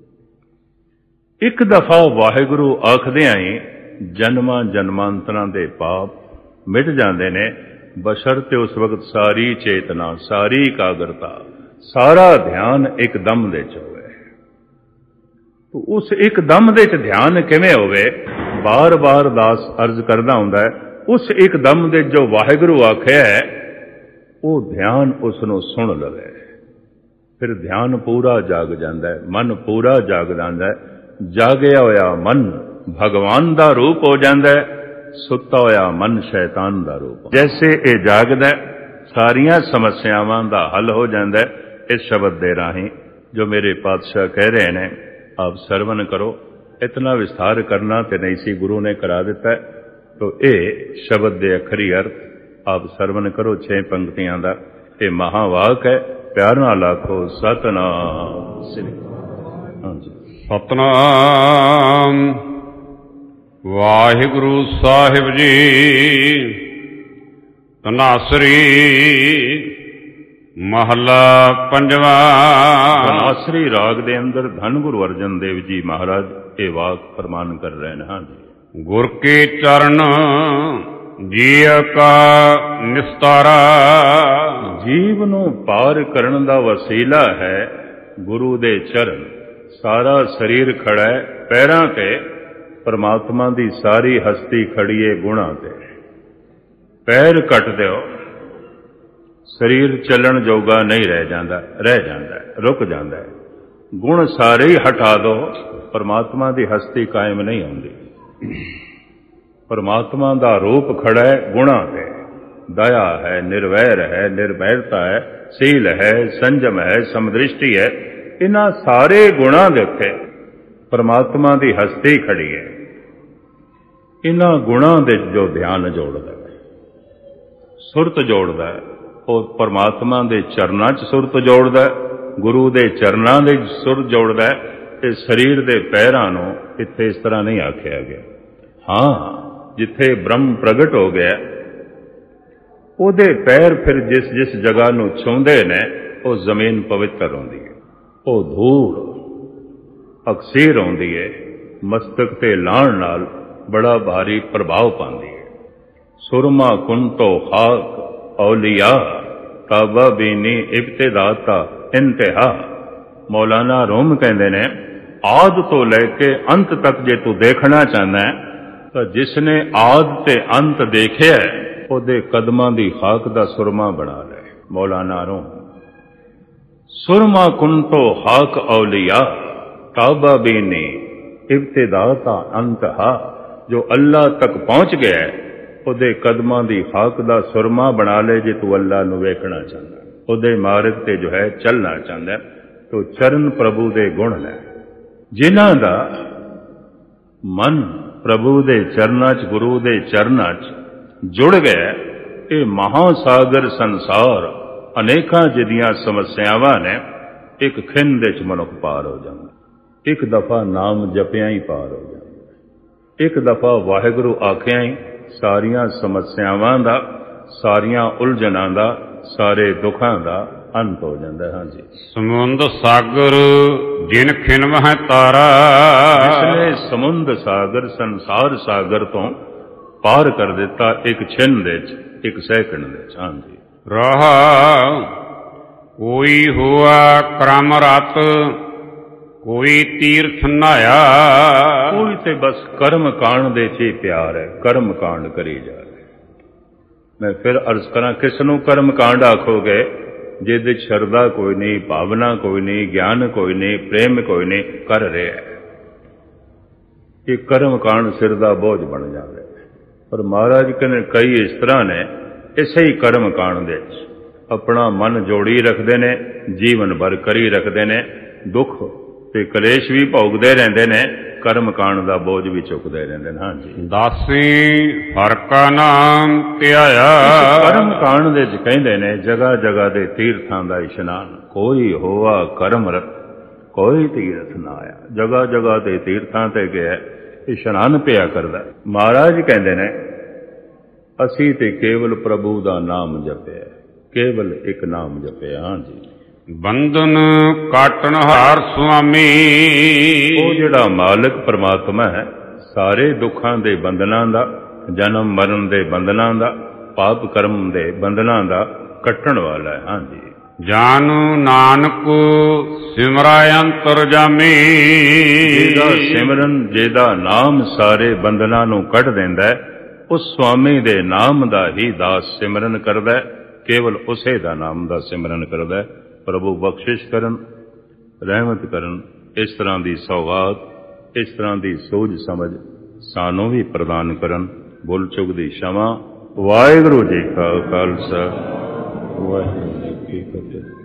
[SPEAKER 1] एक दफा वाहिगुरु आखदियां ही जन्मां जन्मांतरां दे पाप मिट जाते ने, बशर्ते उस वक्त सारी चेतना, सारी एकाग्रता, सारा ध्यान एक दम दे च होवे। तो उस एक दम दे च ध्यान किवें होवे? बार बार दास अर्ज करदा हुंदा है, उस एक दम दे जो वाहिगुरु आख्या है वो ध्यान उसनों सुन लवे, फिर ध्यान पूरा जाग जाता है, मन पूरा जाग जाता है। जागया होया मन भगवान दा रूप हो जाता है, सुता होया मन शैतान दा रूप। जैसे ये जागदा सारियां समस्यावां दा हल हो जाता है। इस शब्द दे राही जो मेरे पातशाह कह रहे हैं, आप सरवण करो। इतना विस्तार करना तो नहीं सी, गुरु ने करा दिता है। तो ये शब्द दे अखरी अर्थ आप सरवण करो 6 पंक्तियां दा। ये महावाक है, प्यार नाल आखो सतनाम श्री हाँ जी।
[SPEAKER 2] सतनाम वाहिगुरु साहिब जी। धनासरी महला पंजवा।
[SPEAKER 1] धनासरी राग दे अंदर धन गुरु अर्जन देव जी महाराज ये वाक फरमान कर रहे हैं। हाँ जी।
[SPEAKER 2] गुर के चरण जीव का निस्तारा।
[SPEAKER 1] जीव नूं पार करन दा वसीला है गुरु दे चरण। सारा शरीर खड़ा है पैरां ते, परमात्मा दी सारी हस्ती खड़ी है गुणां ते। पैर कट दिओ, शरीर चलन जोगा नहीं रह जाता है, रुक जाता है। गुण सारे ही हटा दो, परमात्मा दी हस्ती कायम नहीं होंदी। परमात्मा दा रूप खड़ा है गुणां ते। दया है, निर्वैर है, निर्भयता है, सील है, संजम है, समदृष्टि है। इन्हां सारे गुणां दे उत्ते परमात्मा दी हस्ती खड़ी है। इन्हां गुणां दे जो ध्यान जोड़दा है, सुरत जोड़दा है, और परमात्मा दे चरनां च सुरत जोड़दा है, गुरु दे चरनां दे सुरत जोड़दा है। ते शरीर दे पैरां नूं इत्थे इस तरह नहीं आखिया गया। हाँ, जिथे ब्रह्म प्रगट हो गया ਉਹਦੇ पैर फिर जिस जिस जगह ਨੂੰ ਛੂੰਦੇ ਨੇ ਉਹ ਜ਼ਮੀਨ ਪਵਿੱਤਰ ਹੁੰਦੀ ਹੈ। ਉਹ ਧੂੜ ਅਕਸੀਰ ਹੁੰਦੀ ਹੈ, ਮਸਤਕ ਤੇ ਲਾਣ ਨਾਲ ਬੜਾ ਭਾਰੀ ਪ੍ਰਭਾਵ ਪਾਉਂਦੀ ਹੈ। ਸੁਰਮਾ ਕੁੰਤੋ ਖਾਕ ਔਲੀਆ ਤਾਬਾ ਬੀਨੀ ਇਬਤਦਾਤਾ ਇੰਤਹਾ। ਮੌਲਾਨਾ ਰੂਮ ਕਹਿੰਦੇ ਨੇ ਆਦ ਤੋਂ ਲੈ ਕੇ ਅੰਤ ਤੱਕ ਜੇ ਤੂੰ ਦੇਖਣਾ ਚਾਹੁੰਦਾ ਹੈ ਤਾਂ ਜਿਸਨੇ ਆਦ ਤੇ ਅੰਤ ਦੇਖਿਆ ਉਹਦੇ ਕਦਮਾਂ ਦੀ ਖਾਕ ਦਾ ਸੁਰਮਾ ਬਣਾ ਲੈ। ਮੌਲਾਨਾ ਰੂਮ। ਸੁਰਮਾ ਕੁੰਤੋ ਖਾਕ ਔਲੀਆ ਤਾਬਾ ਬੀਨੀ ਇਬਤਦਾਤਾ ਅੰਤਹਾ। ਜੋ ਅੱਲਾ ਤੱਕ ਪਹੁੰਚ ਗਿਆ ਉਹਦੇ ਕਦਮਾਂ ਦੀ ਖਾਕ ਦਾ ਸੁਰਮਾ ਬਣਾ ਲੈ। ਜੇ ਤੂੰ ਅੱਲਾ ਨੂੰ ਵੇਖਣਾ ਚਾਹੁੰਦਾ, ਉਹਦੇ ਮਾਰਗ ਤੇ ਜੋ ਹੈ ਚੱਲਣਾ ਚਾਹੁੰਦਾ, ਤੋ ਚਰਨ ਪ੍ਰਭੂ ਦੇ ਗੁਣ ਲੈ। ਜਿਨ੍ਹਾਂ ਦਾ ਮਨ ਪ੍ਰਭੂ ਦੇ ਚਰਨਾਂ 'ਚ, ਗੁਰੂ ਦੇ ਚਰਨਾਂ 'ਚ ਜੁੜ ਗਿਆ, ਇਹ ਮਹਾਸਾਗਰ ਸੰਸਾਰ ਅਨੇਕਾਂ ਜਿਹਦੀਆਂ ਸਮੱਸਿਆਵਾਂ ਨੇ ਇੱਕ ਖਿੰਦ ਵਿੱਚ ਮਨੁੱਖ ਪਾਰ ਹੋ ਜਾਂਦਾ। ਇੱਕ ਦਫਾ ਨਾਮ ਜਪਿਆ ਹੀ ਪਾਰ ਹੋ ਜਾਂਦਾ। ਇੱਕ ਦਫਾ ਵਾਹਿਗੁਰੂ ਆਖਿਆ ਹੀ ਸਾਰੀਆਂ ਸਮੱਸਿਆਵਾਂ ਦਾ, ਸਾਰੀਆਂ ਉਲਝਣਾਂ ਦਾ, ਸਾਰੇ ਦੁੱਖਾਂ ਦਾ ਅੰਤ ਹੋ ਜਾਂਦਾ। ਹਾਂਜੀ।
[SPEAKER 2] ਸਮੁੰਦ ਸਾਗਰ ਜਿਨ ਖਿਨ ਮਹਿ ਤਾਰਾ।
[SPEAKER 1] ਜਿਸਨੇ ਸਮੁੰਦ ਸਾਗਰ ਸੰਸਾਰ ਸਾਗਰ ਤੋਂ ਪਾਰ ਕਰ ਦਿੱਤਾ ਇੱਕ ਛਿਨ ਦੇ ਚ, ਇੱਕ ਸੈਕਿੰਡ ਦੇ ਚ। ਹਾਂਜੀ।
[SPEAKER 2] ਰਹਾ ਕੋਈ ਹੋਆ ਕਰਮ ਰਤ, ਕੋਈ ਤੀਰਥ ਨਹਾਇਆ।
[SPEAKER 1] ਕੋਈ ਤੇ ਬਸ ਕਰਮ ਕਾਂਡ ਦੇ ਚ ਹੀ ਪਿਆਰ ਹੈ, ਕਰਮ ਕਾਂਡ ਕਰੀ ਜਾ ਰਿਹਾ। ਮੈਂ ਫਿਰ ਅਰਜ਼ ਕਰਾਂ, ਕਿਸ ਨੂੰ ਕਰਮ ਕਾਂਡ ਆਖੋਗੇ? ਜਿਹਦੇ ਚ ਸ਼ਰਧਾ ਕੋਈ ਨਹੀਂ, ਭਾਵਨਾ ਕੋਈ ਨਹੀਂ, ਗਿਆਨ ਕੋਈ ਨਹੀਂ, ਪ੍ਰੇਮ ਕੋਈ ਨਹੀਂ, ਕਰ ਰਿਹਾ ਹੈ। ਇਹ ਕਰਮ ਕਾਂਡ ਸਿਰ ਦਾ ਬੋਝ ਬਣ ਜਾਵੇ। ਪਰ ਮਹਾਰਾਜ ਕਹਿੰਦੇ ਕਈ ਇਸ ਤਰ੍ਹਾਂ ਨੇ ਇਸੇ ਹੀ ਕਰਮ ਕਾਂਡ ਦੇ ਵਿੱਚ ਆਪਣਾ ਮਨ ਜੋੜੀ ਰੱਖਦੇ ਨੇ, ਜੀਵਨ ਭਰ ਕਰੀ ਰੱਖਦੇ ਨੇ, ਦੁੱਖ ਤੇ ਕਲੇਸ਼ ਵੀ ਭੋਗਦੇ ਰਹਿੰਦੇ ਨੇ, ਕਰਮ ਕਾਂਡ ਦਾ ਬੋਝ ਵੀ ਚੁੱਕਦੇ ਰਹਿੰਦੇ ਨੇ। ਹਾਂਜੀ।
[SPEAKER 2] ਦਾਸੀ ਹਰ ਕਾ ਨਾਮ ਧਿਆਇਆ।
[SPEAKER 1] ਕਰਮ ਕਾਂਡ ਦੇ ਵਿੱਚ ਕਹਿੰਦੇ ਨੇ ਜਗ੍ਹਾ ਜਗ੍ਹਾ ਦੇ ਤੀਰਥਾਂ ਦਾ ਇਸ਼ਨਾਨ। ਕੋਈ ਹੋਆ ਕਰਮ ਰਤ, ਕੋਈ ਤੀਰਥ ਨਾ ਆਇਆ। ਜਗ੍ਹਾ ਜਗ੍ਹਾ ਤੇ ਤੀਰਥਾਂ ਤੇ ਗਿਆ, ਇਸ਼ਨਾਨ ਪਿਆ ਕਰਦਾ। ਮਹਾਰਾਜ ਕਹਿੰਦੇ ਨੇ ਅਸੀਂ ਤੇ ਕੇਵਲ ਪ੍ਰਭੂ ਦਾ ਨਾਮ ਜਪਿਆ, ਕੇਵਲ ਇੱਕ ਨਾਮ ਜਪਿਆ। ਹਾਂਜੀ।
[SPEAKER 2] ਬੰਧਨ ਕਾਟਣ ਹਾਰ ਸੁਆਮੀ।
[SPEAKER 1] ਉਹ ਜਿਹੜਾ ਮਾਲਕ ਪਰਮਾਤਮਾ ਹੈ, ਸਾਰੇ ਦੁੱਖਾਂ ਦੇ ਬੰਧਨਾਂ ਦਾ, ਜਨਮ ਮਰਨ ਦੇ ਬੰਧਨਾਂ ਦਾ, ਪਾਪ ਕਰਮ ਦੇ ਬੰਧਨਾਂ ਦਾ ਕੱਟਣ ਵਾਲਾ ਹੈ। ਹਾਂਜੀ।
[SPEAKER 2] ਜਾਨੂ ਨਾਨਕ ਸਿਮਰਾਇ ਅੰਤਰਜਾਮੀ।
[SPEAKER 1] ਜਿਹਦਾ ਸਿਮਰਨ, ਜਿਹਦਾ ਨਾਮ ਸਾਰੇ ਬੰਧਨਾਂ ਨੂੰ ਕੱਢ ਦਿੰਦਾ, ਉਸ ਸੁਆਮੀ ਦੇ ਨਾਮ ਦਾ ਹੀ ਦਾਸ ਸਿਮਰਨ ਕਰਦਾ, ਕੇਵਲ ਉਸੇ ਦਾ ਨਾਮ ਦਾ ਸਿਮਰਨ ਕਰਦਾ। ਪ੍ਰਭੂ ਬਖਸ਼ਿਸ਼ ਕਰਨ, ਰਹਿਮਤ ਕਰਨ। ਇਸ ਤਰ੍ਹਾਂ ਦੀ ਸੌਗਾਤ, ਇਸ ਤਰ੍ਹਾਂ ਦੀ ਸੂਝ ਸਮਝ ਸਾਨੂੰ ਵੀ ਪ੍ਰਦਾਨ ਕਰਨ। ਭੁੱਲ ਚੁੱਕ ਦੀ क्षमा। ਵਾਹਿਗੁਰੂ ਜੀ ਕਾ ਖਾਲਸਾ, ਵਾਹਿਗੁਰੂ ਜੀ ਕੀ ਫਤਿਹ।